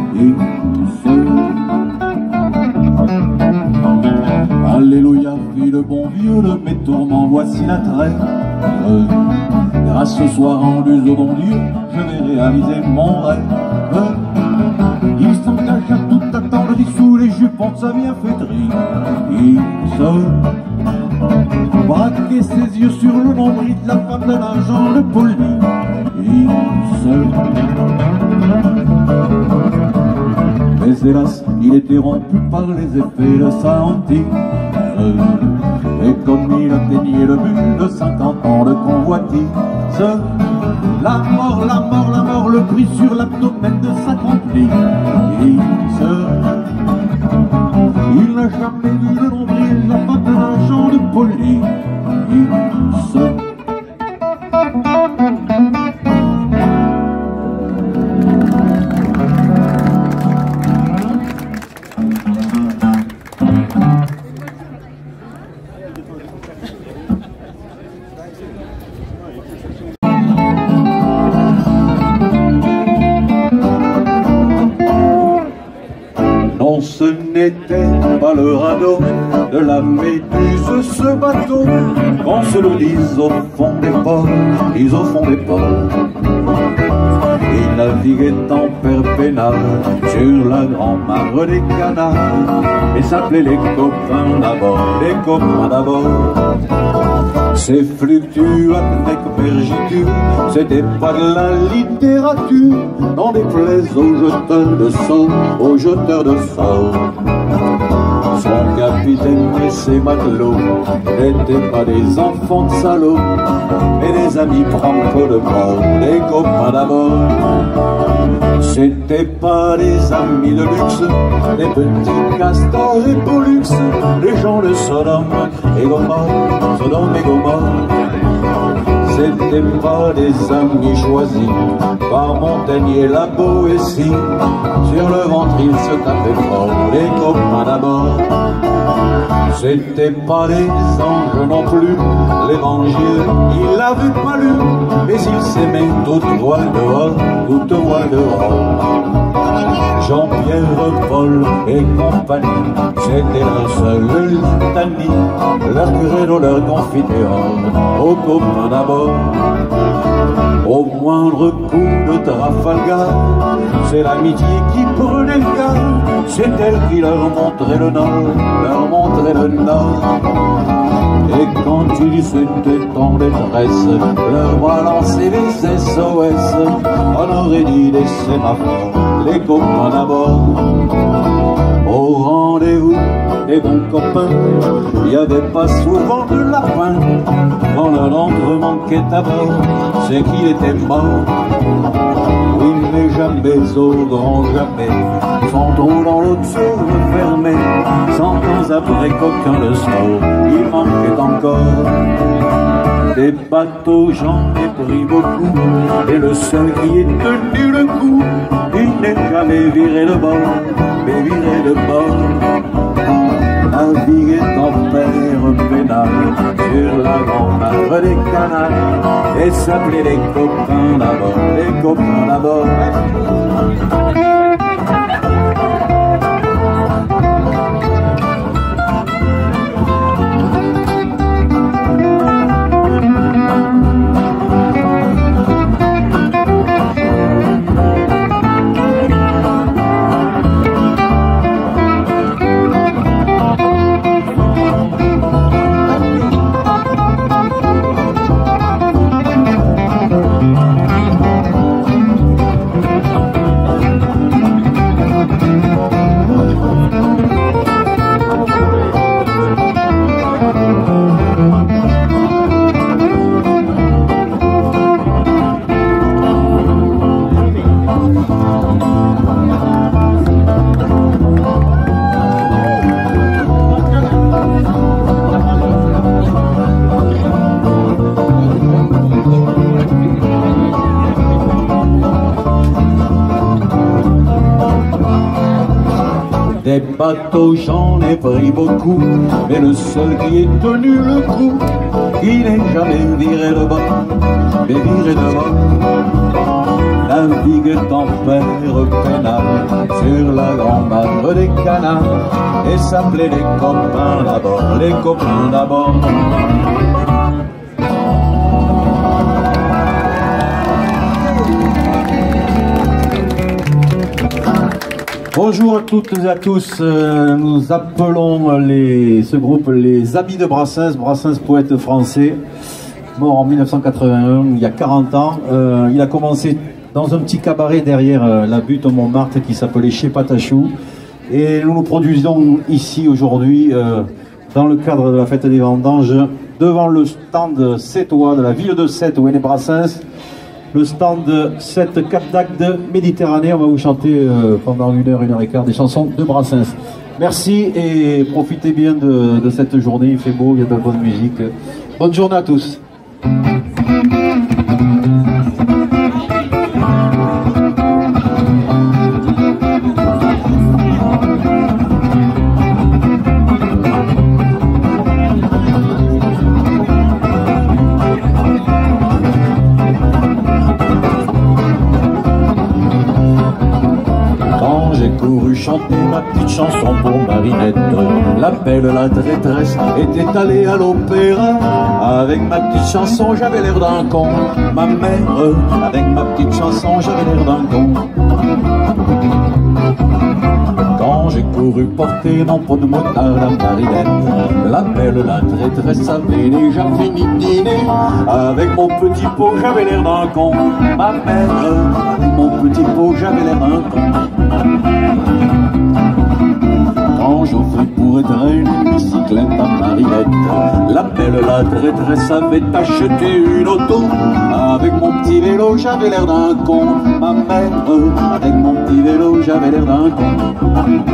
Alléluia, fit le bon Dieu de mes tourments, voici la trêve. Grâce ce soir rendus au bon Dieu, je vais réaliser mon rêve. Il s'engage à tout attendre, dissous les jupons de sa bienfaiterie. Il se braquait ses yeux sur le nombril de la femme d'un agent de police. Mais hélas, il était rompu par les effets de sa hantise. Et comme il atteignait le but de 50 ans de convoitise, la mort le prit sur l'abdomen de sa complice. Il n'a jamais vu le nombril de la femme d'un agent de police. Non, ce n'était pas le radeau de la Méduse, ce bateau qu'on se le dise au fond des ports, dise au fond des ports. Il naviguait en perpénal sur la grand-mare des canards et s'appelait les copains d'abord, les copains d'abord. Ces fluctuates avec vergicule, c'était pas de la littérature, n'en déplaise aux jeteurs de sorts, aux jeteurs de sorts. Son capitaine et ses matelots n'étaient pas des enfants de salauds, mais des amis franco de bord, des copains d'abord. C'était pas des amis de luxe, des petits castors et pollux, des gens de Sodome et Gomorrhe, Sodome et Gomorrhe. C'était pas des amis choisis par Montaigne la Boétie. Sur le ventre ils se tapaient fort, les copains d'abord. C'était pas des anges non plus, l'évangile il l'avait pas lu, mais il s'aimait toute voile dehors, toute voile dehors. Jean-Pierre Paul et compagnie, c'était leur seule litanie, leur credo, leur confiture, aux copains d'abord. Au moindre coup de Trafalgar, c'est l'amitié qui prenait le garde, c'est elle qui leur montrait le nord, leur montrait le nord. Et quand ils étaient en détresse, leur balançaient les SOS, on aurait dit des sémaphores, les copains d'abord. Au rendez-vous des bons copains, il n'y avait pas souvent de lapin. Quand l'un d'entre eux manquait à bord, c'est qu'il était mort. Oui, mais jamais au grand jamais, son trou dans l'eau de sourd fermé. 100 ans après qu'aucun le sort, il manquait encore. Des bateaux, j'en ai pris beaucoup, et le seul qui ait tenu le coup, il n'est jamais viré de bord, mais viré de bord. Naviguer en terre pénale sur la grande mer des Canaries et s'appeler les copains d'abord, les copains d'abord. Des bateaux, j'en ai pris beaucoup, mais le seul qui ait tenu le coup, qui n'est jamais viré de bord, mais viré de bord. Navigue en mer pénale sur la grande mer des Canaries et s'appelait les copains d'abord, les copains d'abord. Bonjour à toutes et à tous, nous appelons ce groupe les Amis de Brassens, Brassens poète français, mort en 1981, il y a 40 ans. Il a commencé dans un petit cabaret derrière la butte au Montmartre qui s'appelait Chez Patachou. Et nous nous produisons ici aujourd'hui dans le cadre de la fête des vendanges devant le stand sétois de la ville de Sète où est né Brassens. Le stand de cette Cap d'Agde Méditerranée. On va vous chanter pendant 1 heure, 1 heure et quart des chansons de Brassens. Merci et profitez bien de cette journée. Il fait beau, il y a de la bonne musique. Bonne journée à tous. Chanter ma petite chanson pour Marinette. L'appel la traîtresse était allée à l'opéra. Avec ma petite chanson j'avais l'air d'un con. Ma mère, avec ma petite chanson j'avais l'air d'un con. Quand j'ai couru porter mon pot de motard à Marinette, l'appel la traîtresse avait déjà fini de dîner. Avec mon petit pot j'avais l'air d'un con. Ma mère, avec mon petit pot j'avais l'air d'un con. Quand j'offrais pour être une bicyclette à Marinette, l'appel la traîtresse avait acheté une auto. Avec mon petit vélo j'avais l'air d'un con. Ma mère, avec mon petit vélo j'avais l'air d'un con.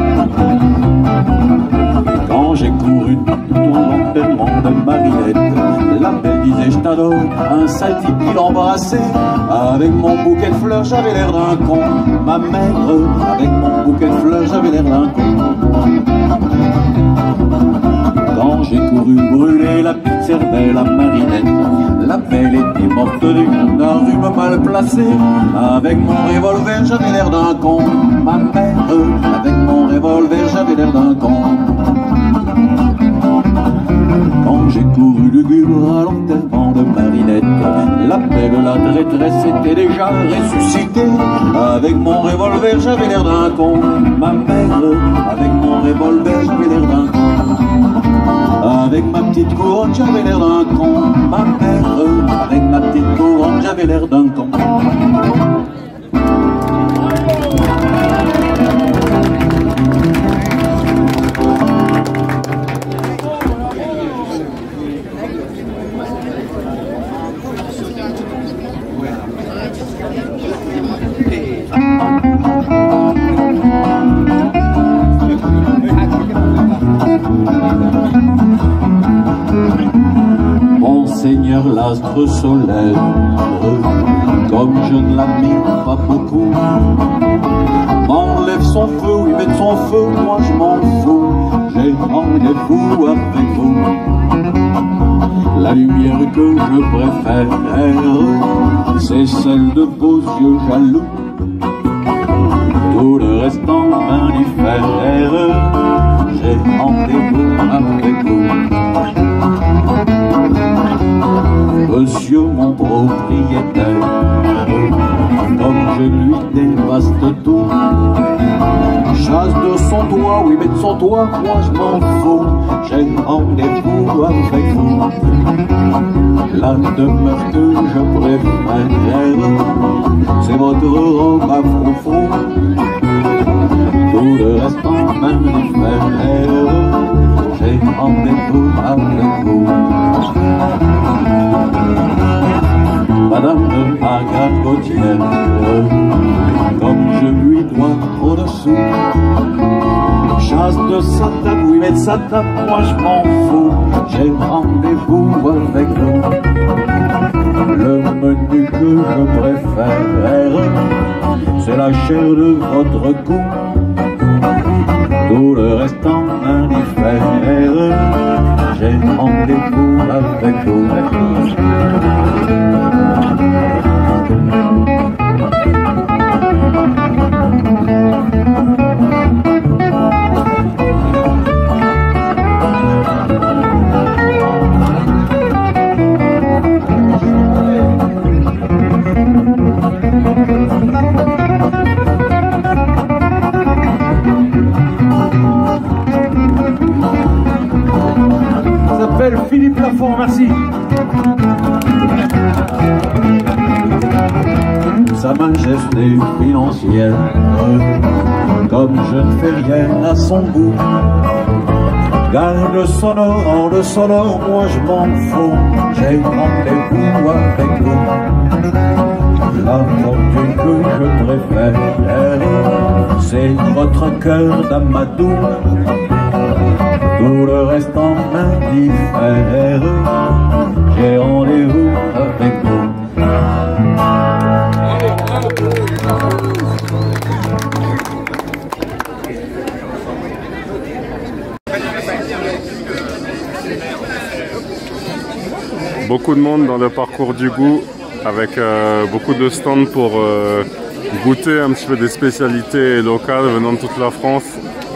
Quand j'ai couru dans l'enterrement de Marinette, l'appel disait je t'adore, un sale type qui l'embrassait. Avec mon bouquet de fleurs j'avais l'air d'un con. Ma mère, avec mon bouquet de fleurs j'avais l'air d'un con. Quand j'ai couru couru brûler la petite cervelle à Marinette. La belle était morte d'un rhume mal placé. Avec mon revolver, j'avais l'air d'un con. Ma mère, avec mon revolver, j'avais l'air d'un con. Quand j'ai couru lugubre à l'enterrement de Marinette, la belle, la traîtresse était déjà ressuscitée. Avec mon revolver, j'avais l'air d'un con. Ma mère, avec mon revolver, j'avais l'air d'un con. Avec ma petite couronne, j'avais l'air d'un con. Ma mère, avec ma petite couronne, j'avais l'air d'un con. Monseigneur l'astre solaire, comme je ne l'admire pas beaucoup, m'enlève son feu, oui met son feu, moi je m'en fous, j'ai rendez-vous avec vous. La lumière que je préfère, c'est celle de vos yeux jaloux. Tout le reste en indifère, j'ai rendez-vous avec vous. Monsieur mon propriétaire, comme je lui dévaste tout, chasse de son doigt, oui mais de son doigt, moi je m'en fous, j'ai rendez-vous avec vous. La demeure que je préfère, c'est votre robe à froufrou. Tout le reste en indifère, j'ai rendez-vous avec vous. Madame de Margaret Gauthier, comme je lui dois trop de sous, chasse de sa table, oui mais de sa table, moi je m'en fous, j'ai rendez-vous avec vous. Le menu que je préfère, c'est la chair de votre cou. Tout le reste en indifère, j'ai rendez-vous avec vous. Philippe Lafont, merci. Sa majesté financière, comme je ne fais rien à son goût, garde sonore en le sonore, moi je m'en fous, j'ai rendez-vous avec vous. La fortune que je préfère, c'est votre cœur d'amadou. Tout le reste en indifère, j'ai rendez-vous avec vous. Beaucoup de monde dans le parcours du goût, avec beaucoup de stands pour goûter un petit peu des spécialités locales venant de toute la France.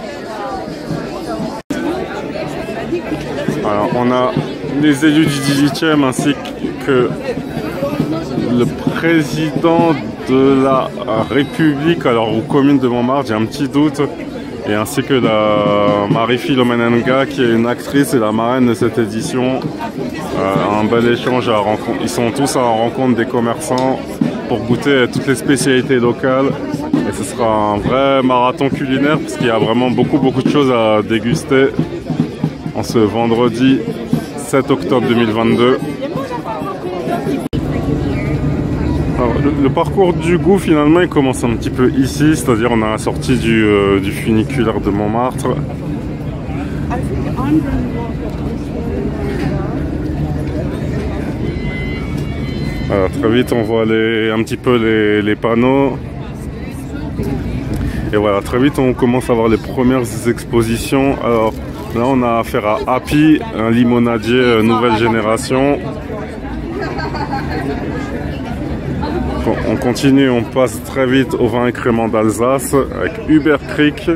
Alors, on a les élus du 18e ainsi que le président de la République, alors aux communes de Montmartre, j'ai un petit doute, et ainsi que la Marie-Philomène Nga, qui est une actrice et la marraine de cette édition. Un bel échange à rencontre. Ils sont tous à la rencontre des commerçants pour goûter toutes les spécialités locales. Et ce sera un vrai marathon culinaire parce qu'il y a vraiment beaucoup de choses à déguster en ce vendredi 7 octobre 2022. Alors, le parcours du goût finalement il commence un petit peu ici, c'est-à-dire on a la sortie du funiculaire de Montmartre. Voilà, très vite on voit un petit peu les panneaux. Et voilà, très vite on commence à voir les premières expositions. Alors Là, on a affaire à Happy, un limonadier nouvelle génération. On continue, on passe très vite au vin écrémant d'Alsace avec Hubert Creek.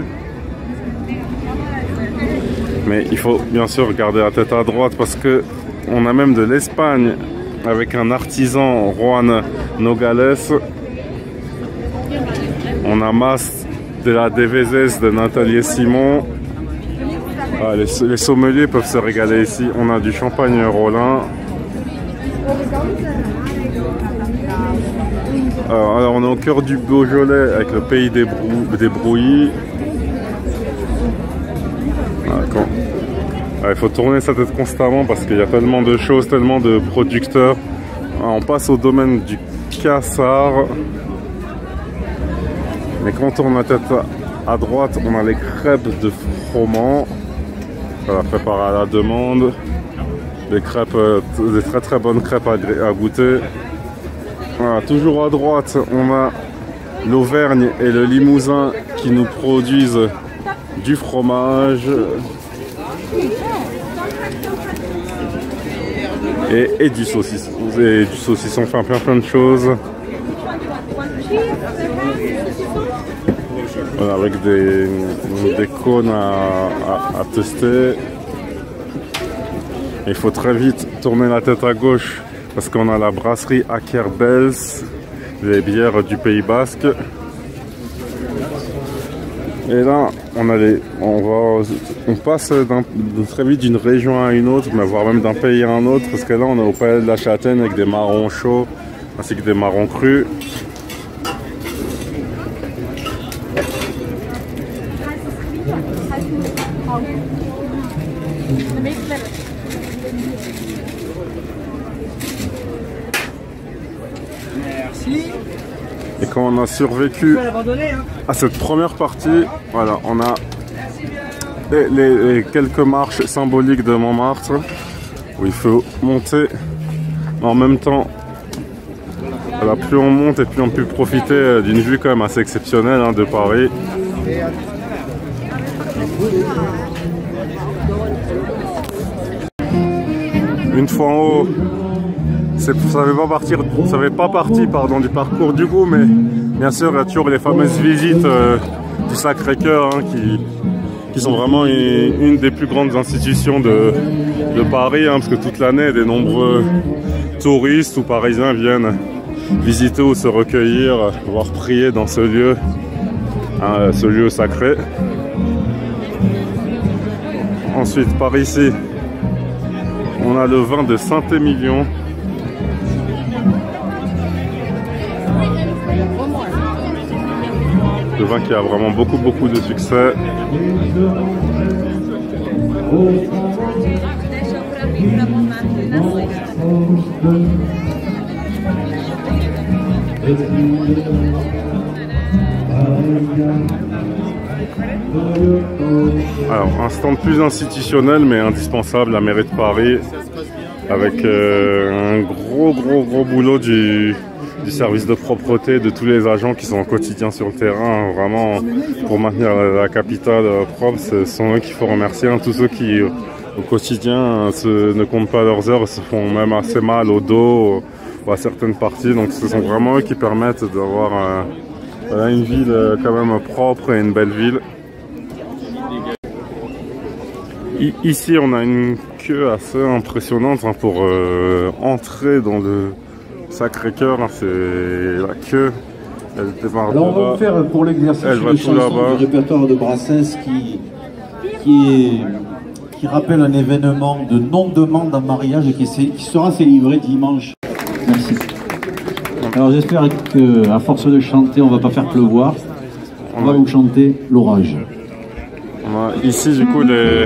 Mais il faut bien sûr garder la tête à droite parce que on a même de l'Espagne avec un artisan, Juan Nogales. On a Mas de la Devezes de Nathalie Simon. Ah, les sommeliers peuvent se régaler ici. On a du champagne Rollin. Alors on est au cœur du Beaujolais avec le pays des brouillis. Il faut tourner sa tête constamment parce qu'il y a tellement de choses, tellement de producteurs. On passe au domaine du Cassard. Mais quand on tourne la tête à droite, on a les crêpes de froment. Ça va préparer à la demande. Des crêpes, des très très bonnes crêpes à goûter. Voilà, toujours à droite, on a l'Auvergne et le Limousin qui nous produisent du fromage et du saucisson, enfin plein de choses. Voilà, avec des cônes à tester. Il faut très vite tourner la tête à gauche parce qu'on a la brasserie Akerbels, les bières du Pays Basque. Et là, on passe très vite d'une région à une autre, mais voire même d'un pays à un autre, parce que là, on est au Palais de la Châtaigne avec des marrons chauds ainsi que des marrons crus. Et quand on a survécu à cette première partie, voilà, on a les quelques marches symboliques de Montmartre où il faut monter. En même temps, voilà, plus on monte et plus on peut profiter d'une vue quand même assez exceptionnelle de Paris. Une fois en haut, ça fait pas partie du parcours du goût, mais bien sûr il y a toujours les fameuses visites du Sacré-Cœur qui sont vraiment une des plus grandes institutions de Paris, parce que toute l'année des nombreux touristes ou parisiens viennent visiter ou se recueillir, voire prier dans ce lieu sacré. Ensuite par ici on a le vin de Saint-Émilion. Le vin qui a vraiment beaucoup de succès. Alors, un stand plus institutionnel mais indispensable, la mairie de Paris, avec un gros boulot du service de propreté, de tous les agents qui sont au quotidien sur le terrain, vraiment pour maintenir la capitale propre. Ce sont eux qu'il faut remercier, tous ceux qui au quotidien ne comptent pas leurs heures, se font même assez mal au dos ou à certaines parties, donc ce sont vraiment eux qui permettent d'avoir une ville quand même propre et une belle ville. Ici on a une queue assez impressionnante pour entrer dans le Sacré-Cœur, c'est la queue. Elle démarre alors on va vous faire pour l'exercice une chanson du répertoire de Brassens qui rappelle un événement de non-demande en mariage et qui sera célébré dimanche. Merci. Alors j'espère qu'à force de chanter, on va pas faire pleuvoir. On va vous chanter l'orage. Ici du coup les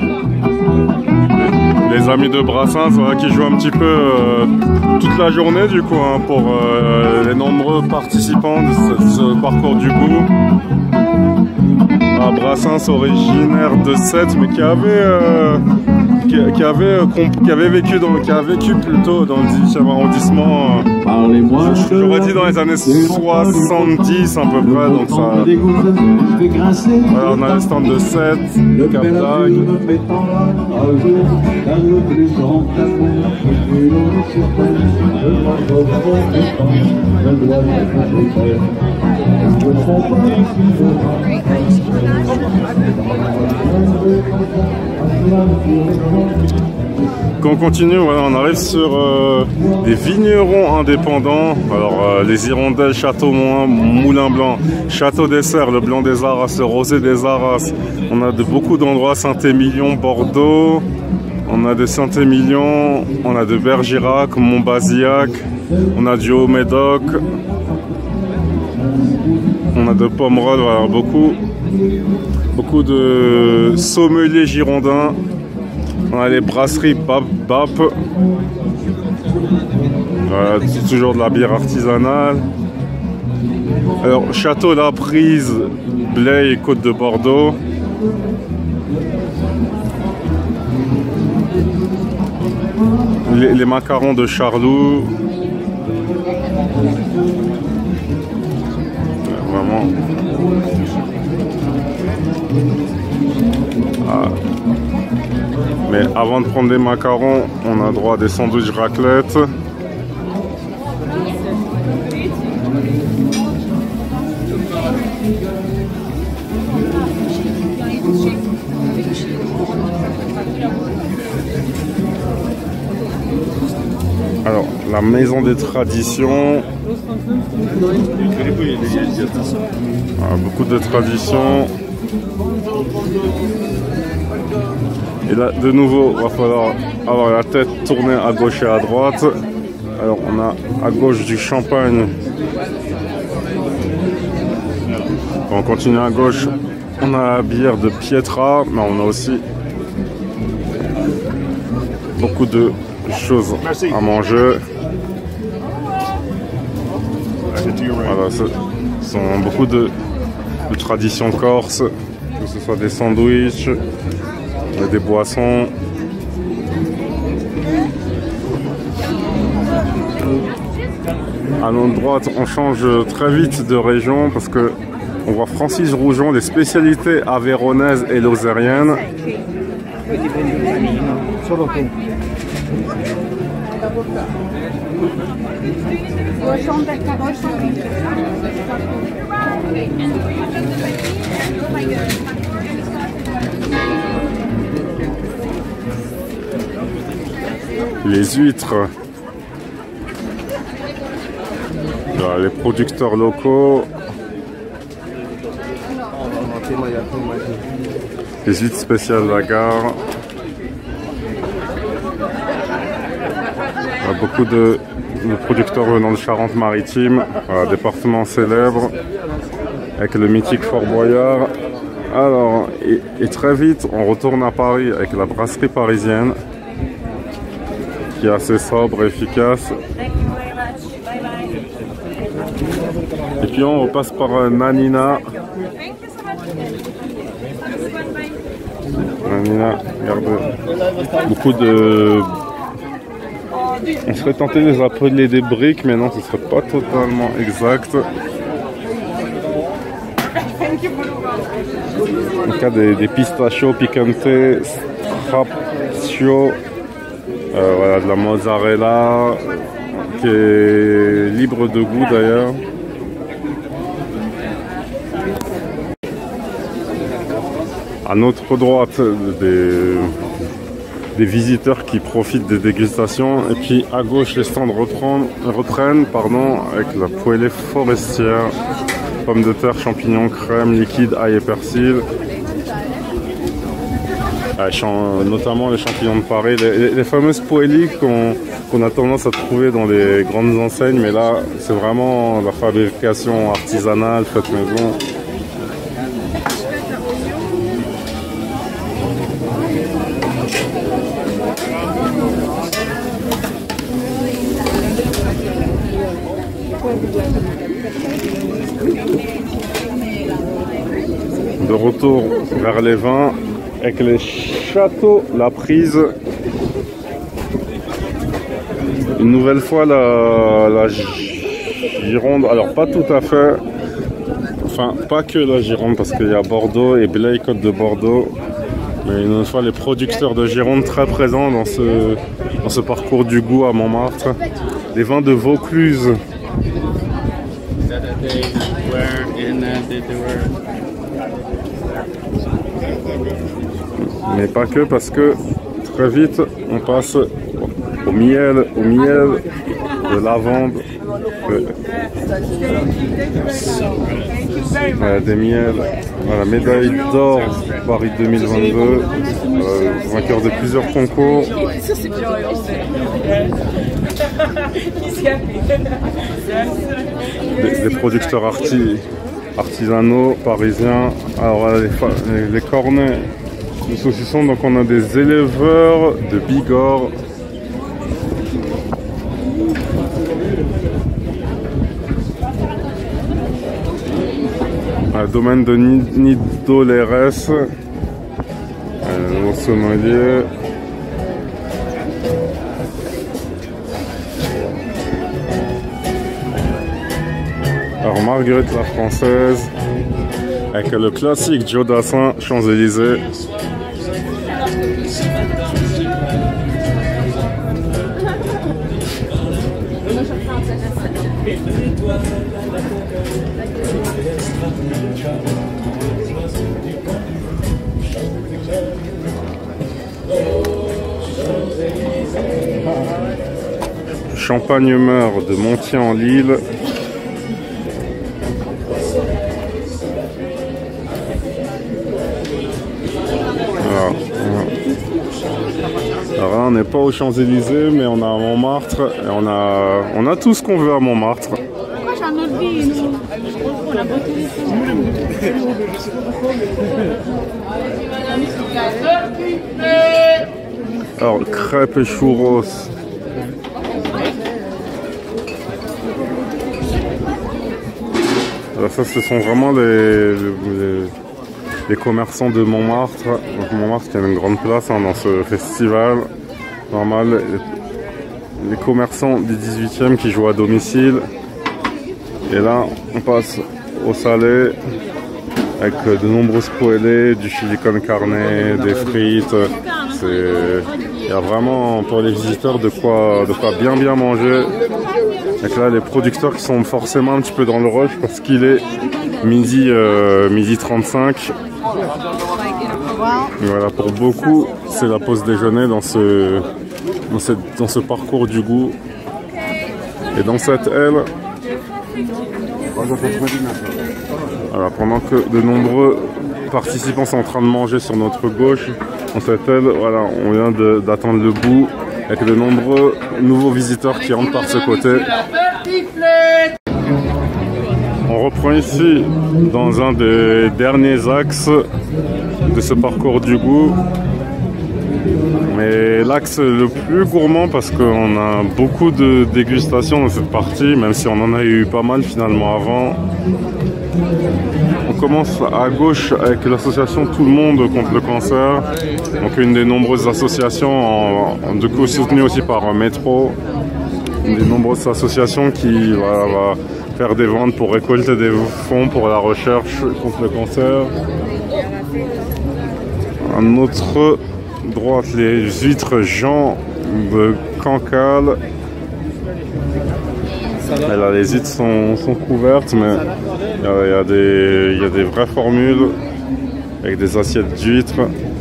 amis de Brassens qui jouent un petit peu toute la journée du coup pour les nombreux participants de ce parcours du goût. Brassens originaire de Sète mais qui avait qui avait vécu plutôt dans le 18e arrondissement. J'aurais dit dans les années 70 à peu près, donc ça. Voilà, on a les stands de 7, Cap d'Agde. Quand on continue, voilà, on arrive sur des vignerons indépendants. Alors les Hirondelles, Château Moulin Blanc, Château des Serres, le Blanc des Arras, le Rosé des Arras. On a beaucoup d'endroits, Saint-Émilion, Bordeaux. On a de Saint-Émilion, on a de Bergerac, Montbazillac, on a du Haut-Médoc, on a de Pomerol, voilà, beaucoup de sommeliers girondins. On a les brasseries Bap. Voilà, toujours de la bière artisanale. Alors, Château La Prise, Blaye et Côte de Bordeaux. Les macarons de Charloux. Vraiment. Ah. Mais avant de prendre des macarons, on a droit à des sandwichs raclette. Alors, la maison des traditions. Beaucoup de traditions. Et là, de nouveau, il va falloir avoir la tête tournée à gauche et à droite. Alors, on a à gauche du champagne. On continue à gauche. On a la bière de Pietra, mais on a aussi beaucoup de choses à manger. Voilà, ce sont beaucoup de traditions corses, que ce soit des sandwichs, des boissons. À notre droite, on change très vite de région parce que on voit Francis Rougeon, les spécialités aveyronaises et lozériennes. Les huîtres. Là, les producteurs locaux. Les huîtres spéciales de la gare. Beaucoup de producteurs venant de Charente-Maritime, département célèbre, avec le mythique Fort Boyard. Alors, et très vite, on retourne à Paris avec la brasserie parisienne, qui est assez sobre et efficace. Et puis on repasse par Nanina. Nanina, regardez, beaucoup de... On serait tenté de les appeler des briques, mais non, ce serait pas totalement exact. En cas des pistachios piquantés, straccio, voilà, de la mozzarella, qui est libre de goût d'ailleurs. À notre droite, des visiteurs qui profitent des dégustations, et puis à gauche les stands reprennent avec la poêlée forestière, pommes de terre, champignons, crème, liquide, ail et persil, notamment les champignons de Paris, les fameuses poêlies qu'on a tendance à trouver dans les grandes enseignes, mais là c'est vraiment la fabrication artisanale, faite maison. De retour vers les vins avec les châteaux La Prise. Une nouvelle fois la Gironde, alors pas tout à fait, enfin pas que la Gironde parce qu'il y a Bordeaux et Blaye Côte de Bordeaux, mais une nouvelle fois les producteurs de Gironde très présents dans ce parcours du goût à Montmartre. Les vins de Vaucluse. Mais pas que, parce que très vite on passe au miel de lavande, des miels, voilà, médaille d'or Paris 2022, vainqueur de plusieurs concours. Des producteurs artisanaux parisiens. Alors voilà, les cornets de saucisson, donc on a des éleveurs de Bigorre. Domaine de Nido-Lérès, au sommelier. Alors Marguerite la Française, avec le classique Joe Dassin, Champs-Élysées. Champagne Meur de Montien-en-Lille. Alors là, on n'est pas aux Champs-Élysées, mais on a à Montmartre et on a tout ce qu'on veut à Montmartre. Alors crêpes et churros. Alors ça, ce sont vraiment les commerçants de Montmartre. Donc Montmartre qui a une grande place dans ce festival. Normal, les commerçants du 18e qui jouent à domicile. Et là, on passe au salé avec de nombreuses poêlées, du chili con carne, des frites. Il y a vraiment pour les visiteurs de quoi bien manger. Donc là, les producteurs qui sont forcément un petit peu dans le rush parce qu'il est midi 35. Et voilà, pour beaucoup, c'est la pause déjeuner dans ce parcours du goût. Et dans cette aile, voilà, pendant que de nombreux participants sont en train de manger sur notre gauche, dans cette aile, voilà, on vient d'attendre le bout avec de nombreux nouveaux visiteurs qui rentrent par ce côté. On reprend ici dans un des derniers axes de ce parcours du goût, mais l'axe le plus gourmand parce qu'on a beaucoup de dégustations dans cette partie, même si on en a eu pas mal finalement avant. On commence à gauche avec l'association Tout le monde contre le cancer, donc une des nombreuses associations, du coup soutenue aussi par Métro, une des nombreuses associations qui va faire des ventes pour récolter des fonds pour la recherche contre le cancer. À notre droite, les huîtres Jean de Cancale. Et là, les huîtres sont couvertes, mais il y a des vraies formules avec des assiettes d'huîtres.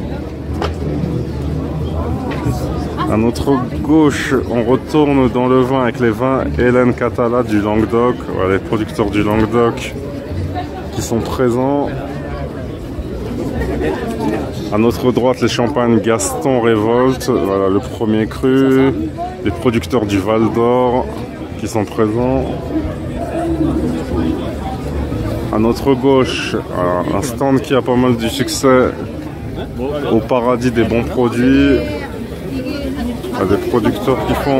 À notre gauche, on retourne dans le vin avec les vins Hélène Catala du Languedoc, voilà, les producteurs du Languedoc qui sont présents. À notre droite, les champagnes Gaston Révolte, voilà, le premier cru, les producteurs du Val d'Or qui sont présents. À notre gauche, un stand qui a pas mal du succès au paradis des bons produits. Des producteurs qui font...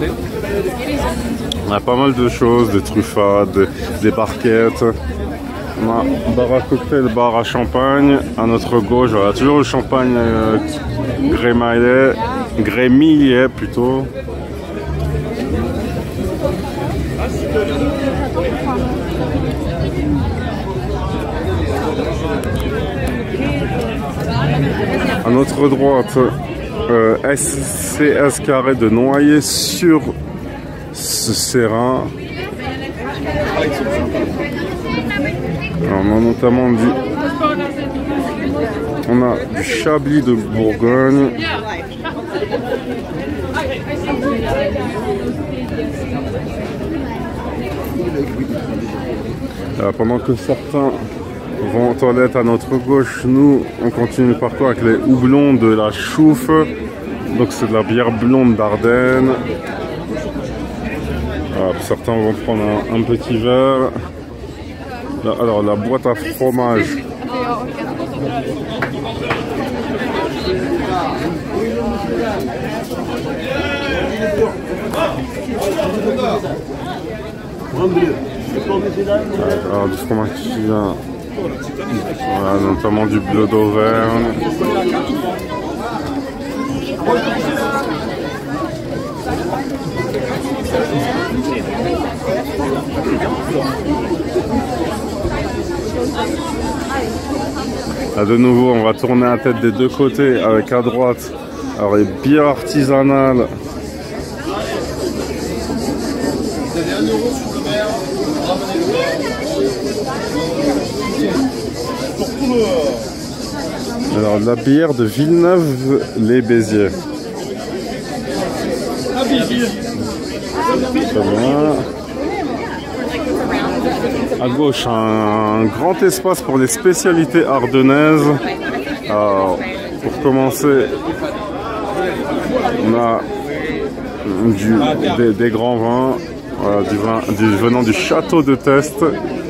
On a pas mal de choses, des truffades, des barquettes. On a bar à cocktail, bar à champagne. À notre gauche, voilà, toujours le champagne Grémillet plutôt. À notre droite, SCS Carré de Noyer sur Serein. Alors, on a notamment on a du Chablis de Bourgogne. Pendant que certains vont aux toilettes à notre gauche, nous on continue le parcours avec les houblons de la Chouffe. Donc c'est de la bière blonde d'Ardennes. Certains vont prendre un petit verre. Là, alors la boîte à fromage. Alors du fromage qui vient, voilà, notamment du bleu d'Auvergne. Là, de nouveau, on va tourner la tête des deux côtés avec à droite, alors les bières artisanales. Alors la bière de Villeneuve-les-Béziers. Très bien. À gauche, un grand espace pour les spécialités ardennaises. Alors, pour commencer, on a des grands vins, voilà, venant du château de Teste.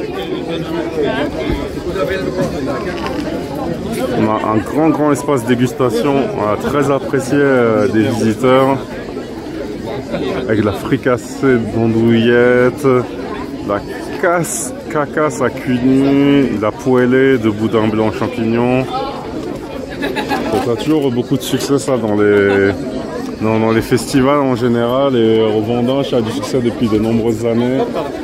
On a un grand espace dégustation, voilà, très apprécié des visiteurs, avec la fricassée d'andouillette, la cacasse à cuni, la poêlée de boudin blanc champignons. Ça a toujours beaucoup de succès ça dans les festivals en général, et au vendange ça a du succès depuis de nombreuses années.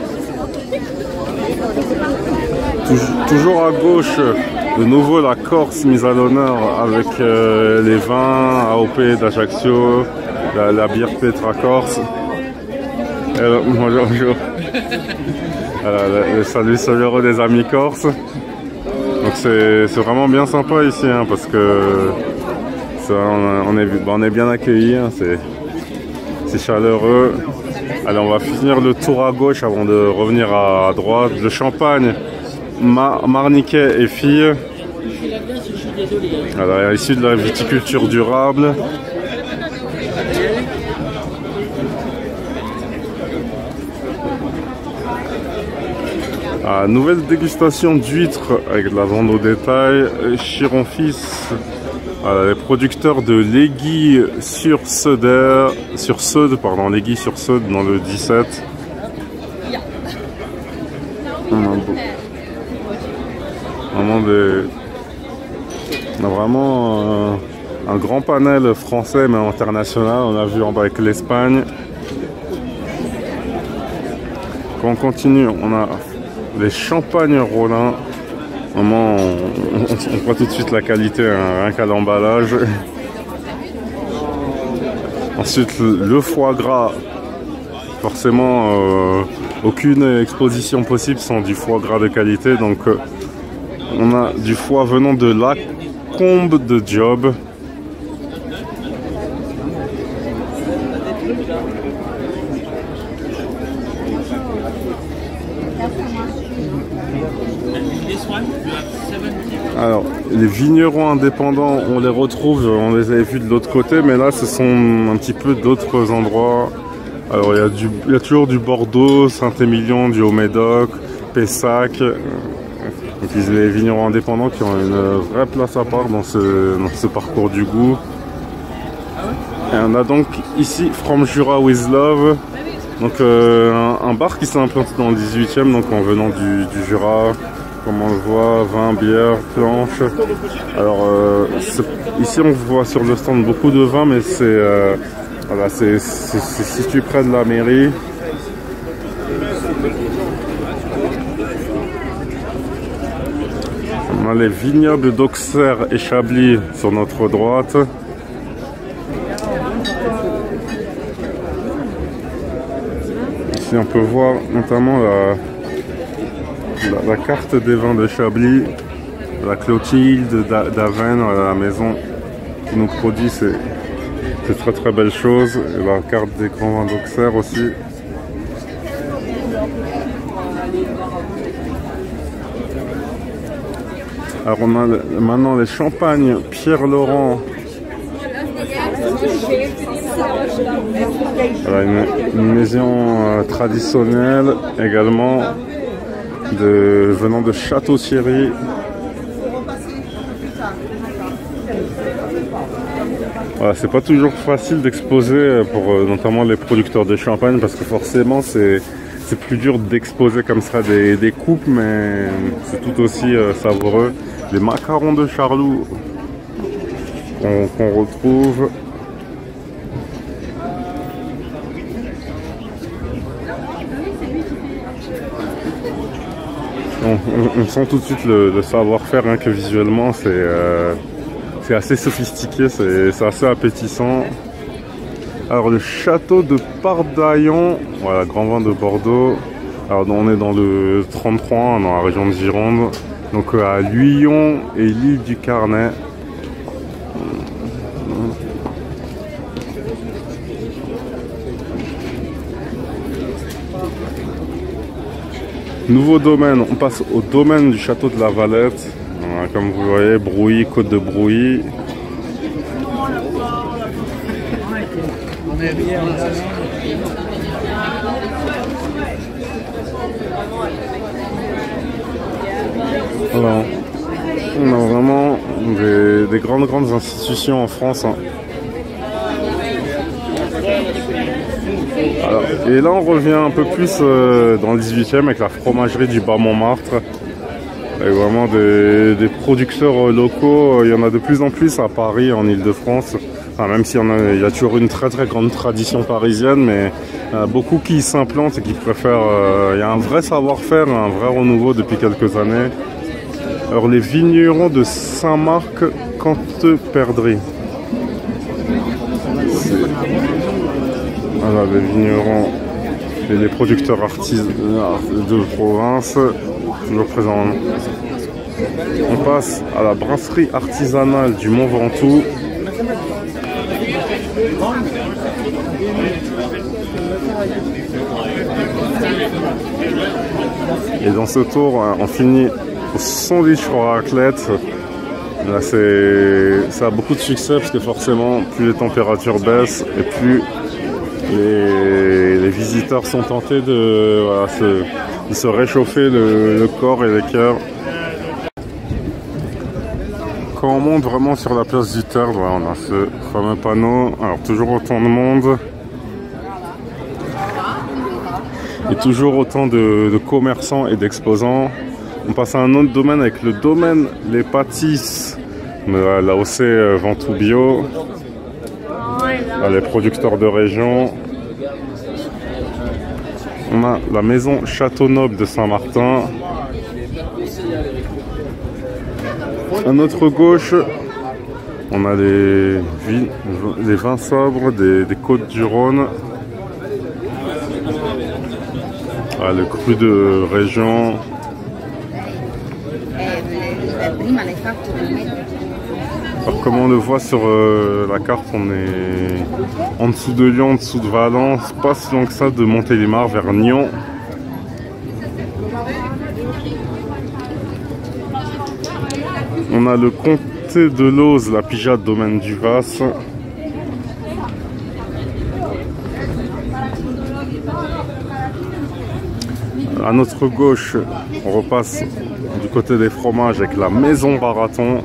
Toujours à gauche, de nouveau la Corse mise à l'honneur avec les vins AOP d'Ajaccio, la bière Petra Corse. Bonjour. Salut des amis corses. Donc c'est vraiment bien sympa ici, hein, parce que on est bien accueillis, hein, c'est chaleureux. Allez, on va finir le tour à gauche avant de revenir à droite. Le champagne Marniquet et Filles. Alors, issu de la viticulture durable. Nouvelle dégustation d'huîtres avec de la vente au détail. Chiron Fils, les producteurs de Léguy sur Seude, Léguy sur Seude dans le 17. On a vraiment un grand panel français mais international. On a vu en bas avec l'Espagne. Quand on continue, on a les champagnes Rollin. Vraiment, on voit tout de suite la qualité, hein, rien qu'à l'emballage. Ensuite, le foie gras. Forcément, aucune exposition possible sans du foie gras de qualité. Donc, on a du foie venant de la Combe de Job. Alors, les vignerons indépendants, on les retrouve, on les avait vus de l'autre côté, mais là, ce sont un petit peu d'autres endroits. Alors, il y a toujours du Bordeaux, Saint-Émilion, du Haut-Médoc, Pessac. Donc, les vignerons indépendants qui ont une vraie place à part dans ce parcours du goût. Et on a donc ici From Jura with Love, donc un bar qui s'est implanté dans le 18e, donc en venant du Jura. comme on le voit, vin, bière, planche. Alors ici on voit sur le stand beaucoup de vin, mais c'est voilà, c'est situé près de la mairie. On a les vignobles d'Auxerre et Chablis sur notre droite. Ici on peut voir notamment la carte des vins de Chablis, la Clotilde d'Avesnes, la maison qui nous produit ces très très belles choses, et la carte des grands vins d'Auxerre aussi. Alors on a maintenant les champagnes Pierre-Laurent. Voilà, une maison traditionnelle également venant de Château-Thierry. Voilà, c'est pas toujours facile d'exposer pour notamment les producteurs de champagne, parce que forcément c'est plus dur d'exposer comme ça des coupes, mais c'est tout aussi savoureux. Les macarons de Charloux qu'on retrouve. On sent tout de suite le savoir-faire, hein, que visuellement c'est assez sophistiqué, c'est assez appétissant. Alors le château de Pardaillon, voilà, grand vin de Bordeaux. Alors on est dans le 33, dans la région de Gironde, donc à Luyon et l'île du Carnet. Nouveau domaine, on passe au domaine du château de la Valette. Voilà, comme vous voyez, Brouilly, côte de Brouilly. Alors, on a vraiment des grandes institutions en France, hein. Alors, et là on revient un peu plus dans le 18e avec la fromagerie du Bas-Montmartre. Et vraiment des producteurs locaux, il y en a de plus en plus à Paris, en Ile-de-France. Enfin, même s'il y a toujours une très grande tradition parisienne, mais beaucoup qui s'implantent et qui préfèrent... il y a un vrai savoir-faire, un vrai renouveau depuis quelques années. Alors les vignerons de Saint-Marc-Canteperdry. Voilà, les vignerons et les producteurs artisanaux de province, toujours présents. On passe à la brasserie artisanale du Mont Ventoux. Et dans ce tour, on finit au sandwich aux raclettes. Là, ça a beaucoup de succès parce que forcément, plus les températures baissent et plus les visiteurs sont tentés de se réchauffer le corps et les cœurs. Quand on monte vraiment sur la place du Tertre, on a ce fameux panneau. Alors toujours autant de monde et toujours autant de commerçants et d'exposants. On passe à un autre domaine avec le domaine Les Pâtisses, l'AOC Ventoux Bio. Les producteurs de région. On a la maison Château-Noble de Saint-Martin. À notre gauche, on a les vins sobres des Côtes du Rhône. Le cru de région. Alors, comme on le voit sur la carte, on est en dessous de Lyon, en dessous de Valence, pas si loin que ça de Montélimar vers Nyon. On a le comté de Lozes, la Pijade, domaine du Vas. À notre gauche, on repasse du côté des fromages avec la maison Baraton.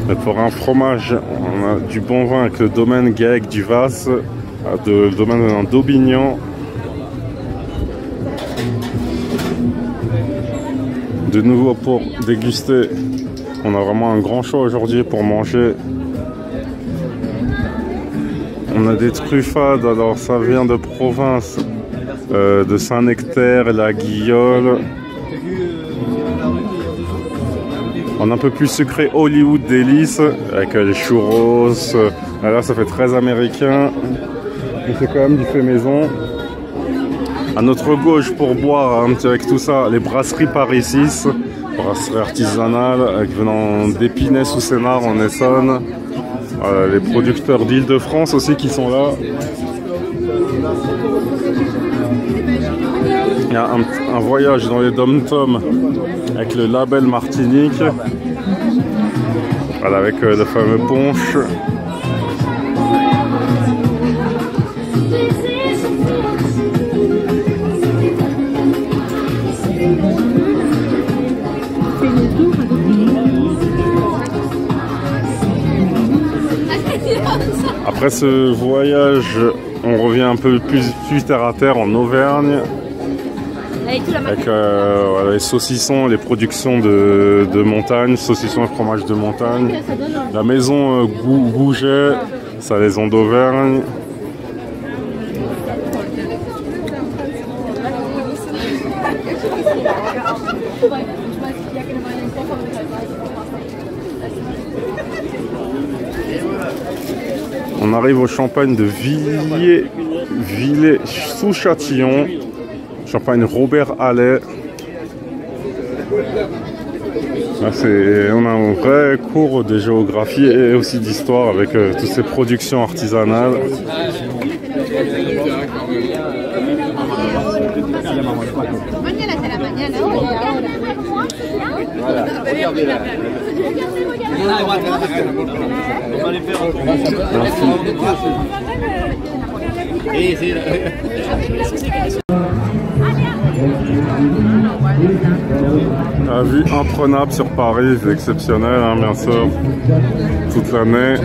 Mais pour un fromage, on a du bon vin avec le domaine Gaec du Vas, le domaine d'Aubignan. De nouveau pour déguster, on a vraiment un grand choix aujourd'hui pour manger. On a des truffades, alors ça vient de province, de Saint-Nectaire, la Guillole. On a un peu plus sucré Hollywood Délice avec les churros. Là ça fait très américain. Mais c'est quand même du fait maison. À notre gauche pour boire un petit avec tout ça, les brasseries Paris 6, brasserie artisanale venant d'Épinay sous Sénart en Essonne. Les producteurs d'Île-de-France aussi qui sont là. Il y a un voyage dans les dom-toms avec le label Martinique. Voilà, avec le fameux punch. Après ce voyage, on revient un peu plus terre à terre en Auvergne. Avec les saucissons, les productions de montagne, saucissons et fromage de montagne. La maison Gouget, salaison d'Auvergne. On arrive au champagne de Villers-sous-Châtillon, champagne Robert Alais. Là, on a un vrai cours de géographie et aussi d'histoire avec toutes ces productions artisanales. Voilà, regardez-la. On va les faire La vue imprenable sur Paris, c'est exceptionnel, hein, bien sûr, toute l'année.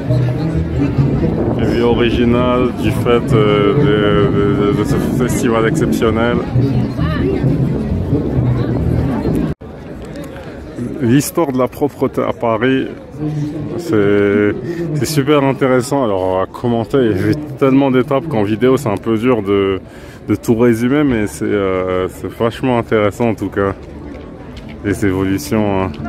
Une vue originale du fait de ce festival exceptionnel. L'histoire de la propreté à Paris, c'est super intéressant. Alors à commenter, il y a eu tellement d'étapes qu'en vidéo c'est un peu dur de tout résumer, mais c'est vachement intéressant en tout cas, les évolutions. Hein.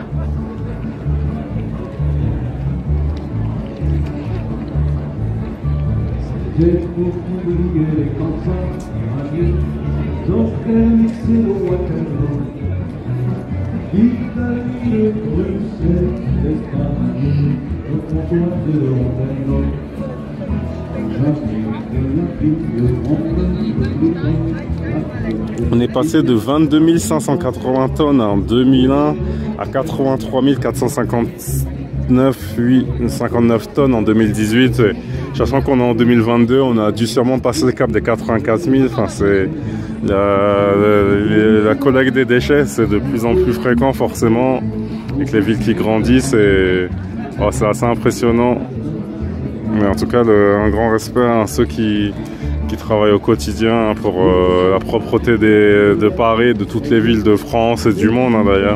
On est passé de 22 580 tonnes en 2001 à 83 459 tonnes en 2018. Et sachant qu'on est en 2022, on a dû sûrement passer le cap des 94 000. Enfin, c'est la collecte des déchets, c'est de plus en plus fréquent forcément, avec les villes qui grandissent, et c'est assez impressionnant. Mais en tout cas, un grand respect à ceux qui travaillent au quotidien pour la propreté de Paris, de toutes les villes de France et du monde, hein, d'ailleurs.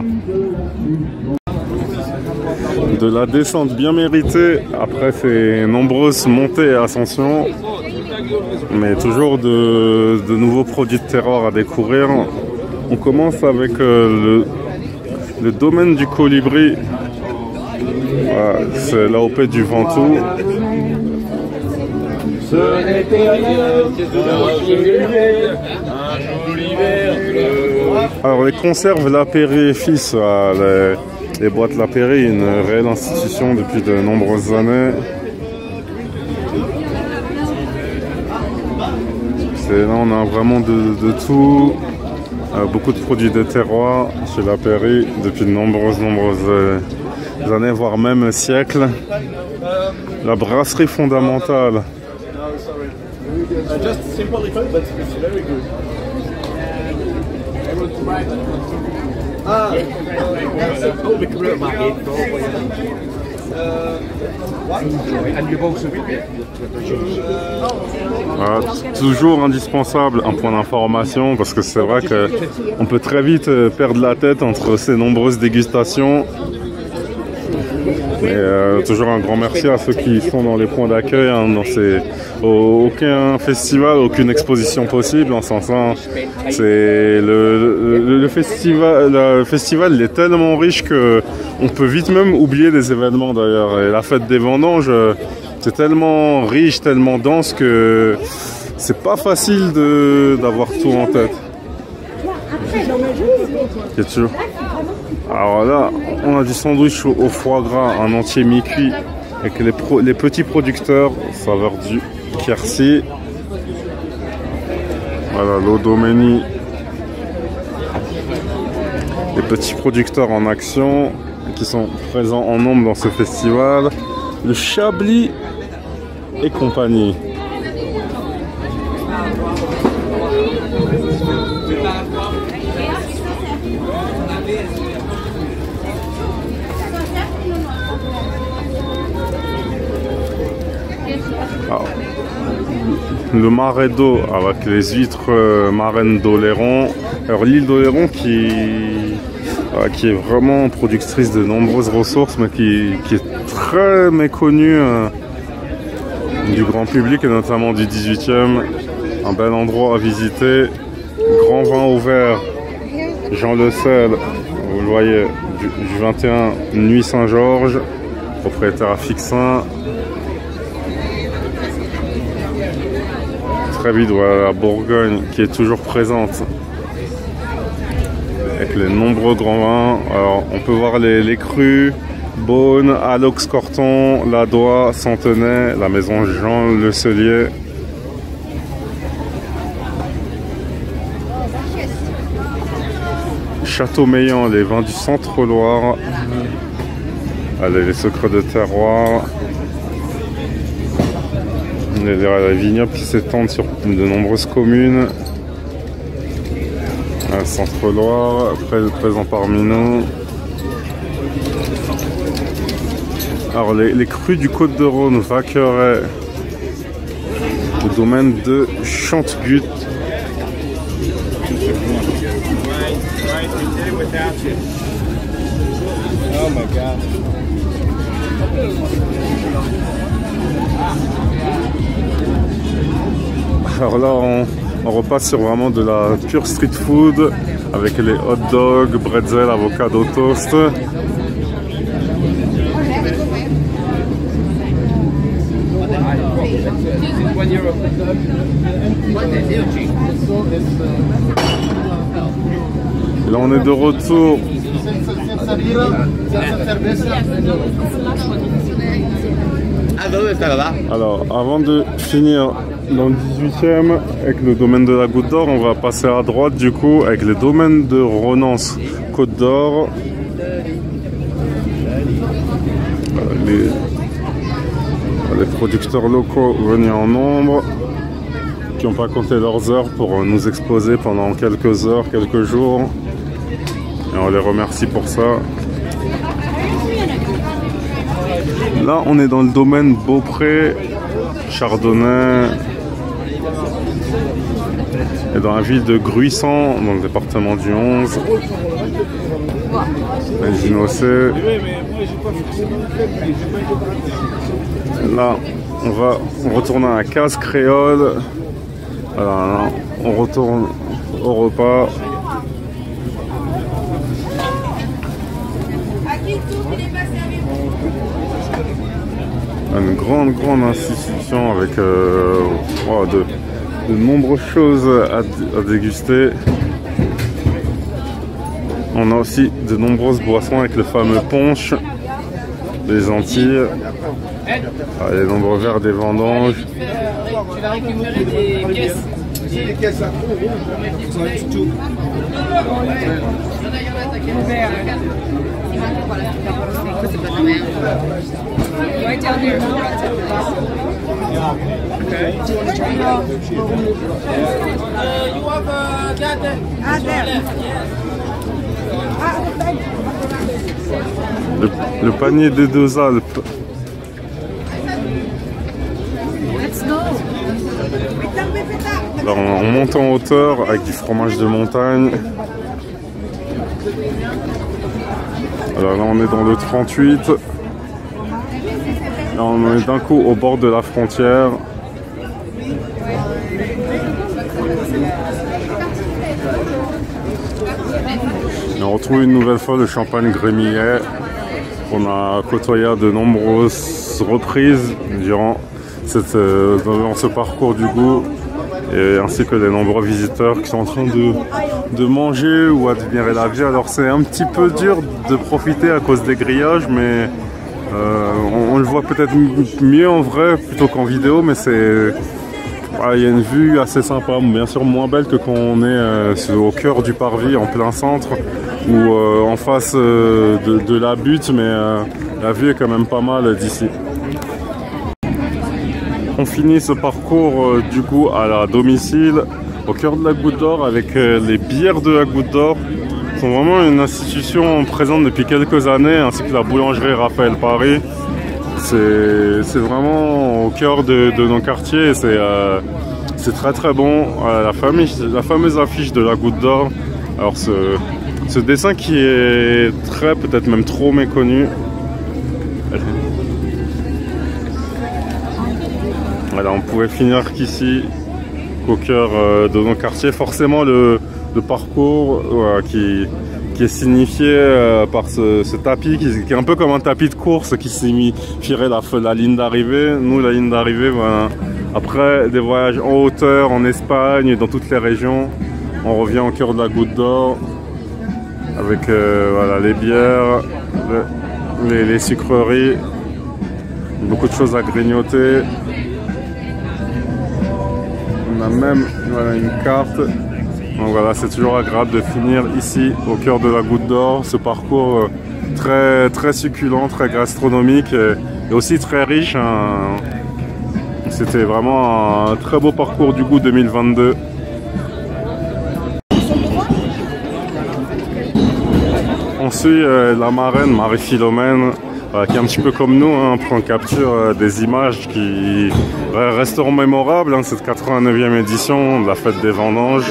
De la descente bien méritée après ces nombreuses montées et ascensions, mais toujours de nouveaux produits de terroir à découvrir. On commence avec le domaine du Colibri. Voilà, c'est l'AOP du Ventoux. Ce n'était rien, un joli verre. Alors les conserves Lapéry et Fils, les boîtes Lapéry, une réelle institution depuis de nombreuses années. Là on a vraiment de tout, beaucoup de produits de terroir chez Lapéry depuis de nombreuses années, voire même siècles. La brasserie fondamentale. Voilà, toujours indispensable un point d'information parce que c'est vrai qu'on peut très vite perdre la tête entre ces nombreuses dégustations. Et toujours un grand merci à ceux qui sont dans les points d'accueil, hein, aucun festival, aucune exposition possible en sens. C'est le festival il est tellement riche que on peut vite même oublier des événements d'ailleurs. Et la fête des vendanges, c'est tellement riche, tellement dense que c'est pas facile d'avoir tout en tête. C'est sûr. Alors là, on a du sandwich au foie gras, un entier mi-cuit, avec les petits producteurs, saveur du Quercy. Voilà, l'Odomeni. Les petits producteurs en action, qui sont présents en nombre dans ce festival. Le Chablis et compagnie. Alors, le marais d'eau avec les huîtres marraines d'Oléron. Alors l'île d'Oléron qui est vraiment productrice de nombreuses ressources mais qui est très méconnue du grand public et notamment du 18e. Un bel endroit à visiter. Grand vin au verre, Jean Le Sel, vous le voyez, du 21 Nuit Saint-Georges, propriétaire à Fixin. Très vite, voilà la Bourgogne qui est toujours présente avec les nombreux grands vins. Alors on peut voir les crus, Beaune, Alox Corton, Ladois, Centenay, la maison Jean Le Cellier. Châteaumeillan, les vins du Centre-Loire. Allez, les secrets de terroir. Les vignobles qui s'étendent sur de nombreuses communes. Centre-Loire, présent parmi nous. Alors les crus du Côte-de-Rhône, Vaqueray, le domaine de Chantegut. Oh my God. Alors là, on repasse sur vraiment de la pure street food avec les hot dogs, bretzel, avocado toast. Et là, on est de retour. Alors, avant de finir dans le 18e avec le domaine de la Goutte d'Or, on va passer à droite du coup avec les domaines de Renance Côte d'Or. Les producteurs locaux venus en nombre qui n'ont pas compté leurs heures pour nous exposer pendant quelques heures, quelques jours. Et on les remercie pour ça. Là, on est dans le domaine Beaupré, Chardonnay, et dans la ville de Gruissant, dans le département du 11. Les Innocés. Là, on retourne à la case créole. Voilà, là, on retourne au repas. Une grande institution avec de nombreuses choses à déguster. On a aussi de nombreuses boissons avec le fameux punch des Antilles. Les nombreux verres des vendanges. Tu vas récupérer des caisses. Des caisses à tout. Right down there. Okay. You have got that? Le panier des deux Alpes. Alors, on monte en hauteur avec du fromage de montagne. Alors là on est dans le 38. Là on est d'un coup au bord de la frontière. Et on retrouve une nouvelle fois le champagne Grémillet qu'on a côtoyé à de nombreuses reprises durant dans ce parcours du goût, et ainsi que les nombreux visiteurs qui sont en train de manger ou admirer la vie. Alors c'est un petit peu dur de profiter à cause des grillages, mais on le voit peut-être mieux en vrai plutôt qu'en vidéo, mais c'est... il y a une vue assez sympa, bien sûr moins belle que quand on est au cœur du parvis, en plein centre, ou en face de la butte, mais la vue est quand même pas mal d'ici. On finit ce parcours du coup à la domicile, au cœur de la Goutte d'Or, avec les bières de la Goutte d'Or. Ils sont vraiment une institution présente depuis quelques années, ainsi que la boulangerie Raphaël Paris. C'est vraiment au cœur de nos quartiers, c'est très très bon. La fameuse affiche de la Goutte d'Or. Alors ce dessin qui est très, peut-être même trop méconnu. Voilà, on pouvait finir qu'ici, au cœur de nos quartiers. Forcément le parcours qui est signifié par ce tapis qui est un peu comme un tapis de course qui signifierait la ligne d'arrivée. Nous, la ligne d'arrivée, voilà. Après des voyages en hauteur, en Espagne, dans toutes les régions, on revient au cœur de la Goutte d'Or avec voilà, les bières, les sucreries, beaucoup de choses à grignoter. On a même voilà, une carte. Donc voilà, c'est toujours agréable de finir ici au cœur de la Goutte d'Or, ce parcours très, très succulent, très gastronomique et aussi très riche. Hein. C'était vraiment un très beau parcours du goût 2022. On suit la marraine Marie-Philomène qui est un petit peu comme nous, hein, prend capture des images qui resteront mémorables, hein, cette 89e édition de la fête des vendanges.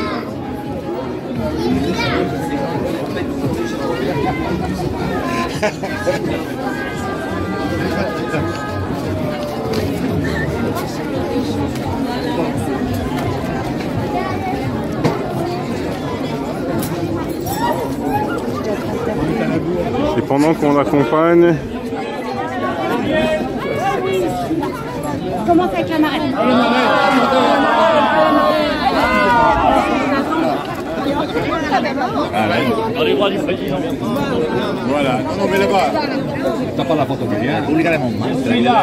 Et pendant qu'on l'accompagne, comment avec la marraine? Dans les bras du président. Voilà. Non, mais là-bas. T'as pas la photo bien. On est carrément. Celui-là.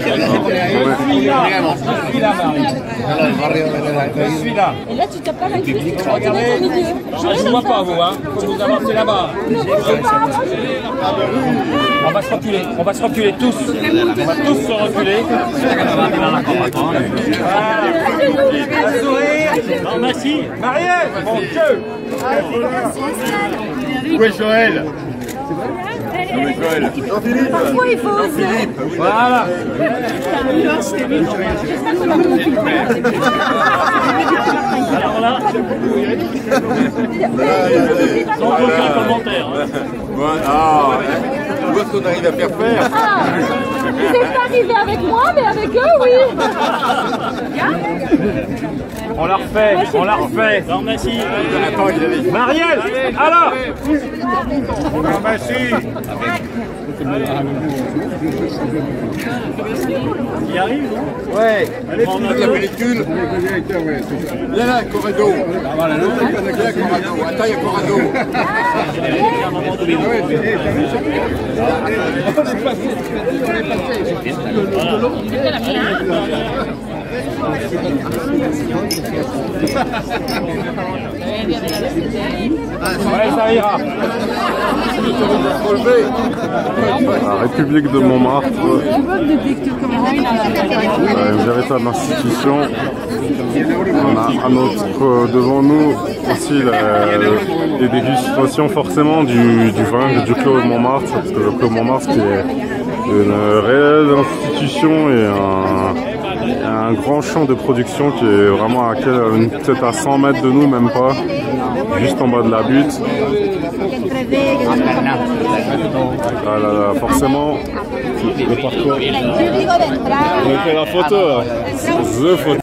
Celui-là. Et là, tu tapes pas la cuisse. Regardez. Je vois pas, vous, hein. Faut vous avancer là-bas. On va se reculer. On va se reculer tous. On va tous se reculer. Un sourire. Non, merci. Marielle. Mon Dieu. Où est Joël? Parfois, il faut oser. Voilà. Alors là, sans aucun commentaire. Voilà. Où est-ce qu'on arrive à faire faire? Vous n'êtes pas arrivé avec moi, mais avec eux, oui. On la refait, on la refait. Pharmacie. Marielle, alors. Pharmacie. Il arrive, non? Ouais. Allez, prends la pellicule. Là, Corrado. Là, Corrado. Attends, il y a Corrado. Ouais, ça ira. la République de Montmartre. véritable institution. On a devant nous aussi les dégustations forcément du vin du Clos Montmartre, parce que le Clos Montmartre qui est une réelle institution et un grand champ de production qui est vraiment peut-être à 100 mètres de nous, même pas, juste en bas de la butte. Ah là là, forcément, le parcours. On fait la photo là. The photo.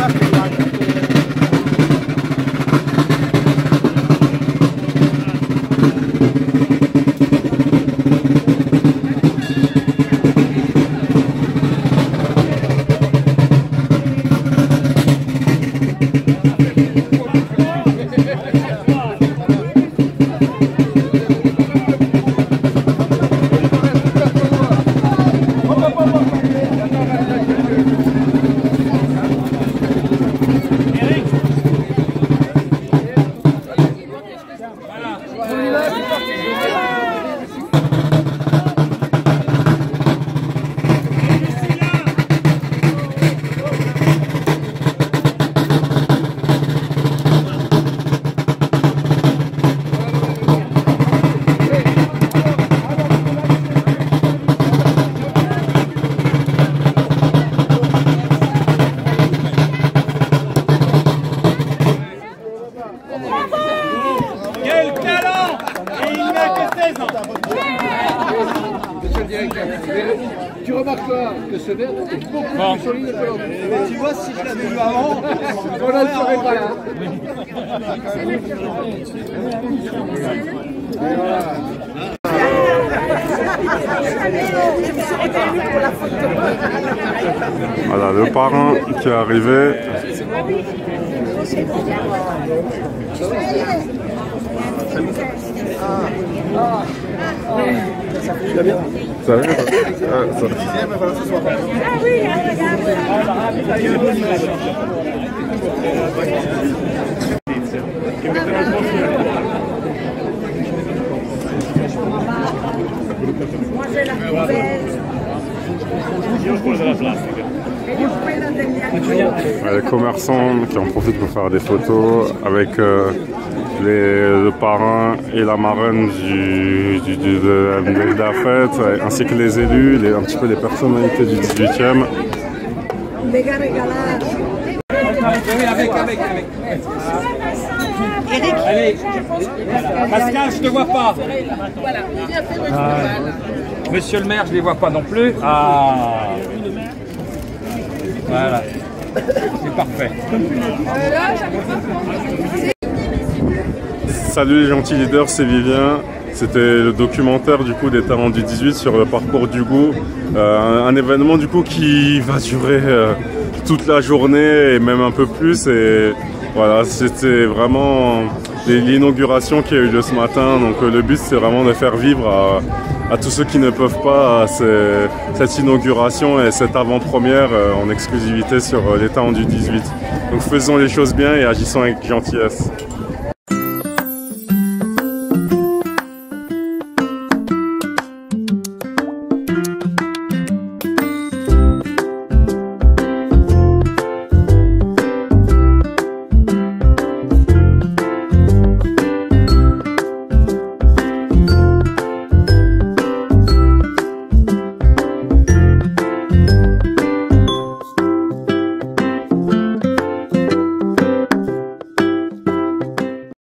Tu remarqueras que ce verre est beaucoup plus solide que l'autre. Tu vois, si je l'avais vu avant, on ne le ferait pas là. Voilà le parrain qui est arrivé. Tu vas bien? Ça va bien? Les commerçants qui en profitent pour faire des photos avec le parrain et la marraine de la fête, ainsi que les élus, un petit peu les personnalités du 18e. Eric. Allez, Pascal, je te vois pas. Monsieur le maire, je les vois pas non plus. Ah. Voilà. C'est parfait. Salut les gentils leaders, c'est Vivien. C'était le documentaire du coup des talents du 18 sur le parcours du goût. Un événement du coup qui va durer toute la journée et même un peu plus. Et voilà, c'était vraiment l'inauguration qui a eu lieu ce matin. Donc le but c'est vraiment de faire vivre à tous ceux qui ne peuvent pas cette inauguration et cette avant-première en exclusivité sur les talents du 18. Donc faisons les choses bien et agissons avec gentillesse.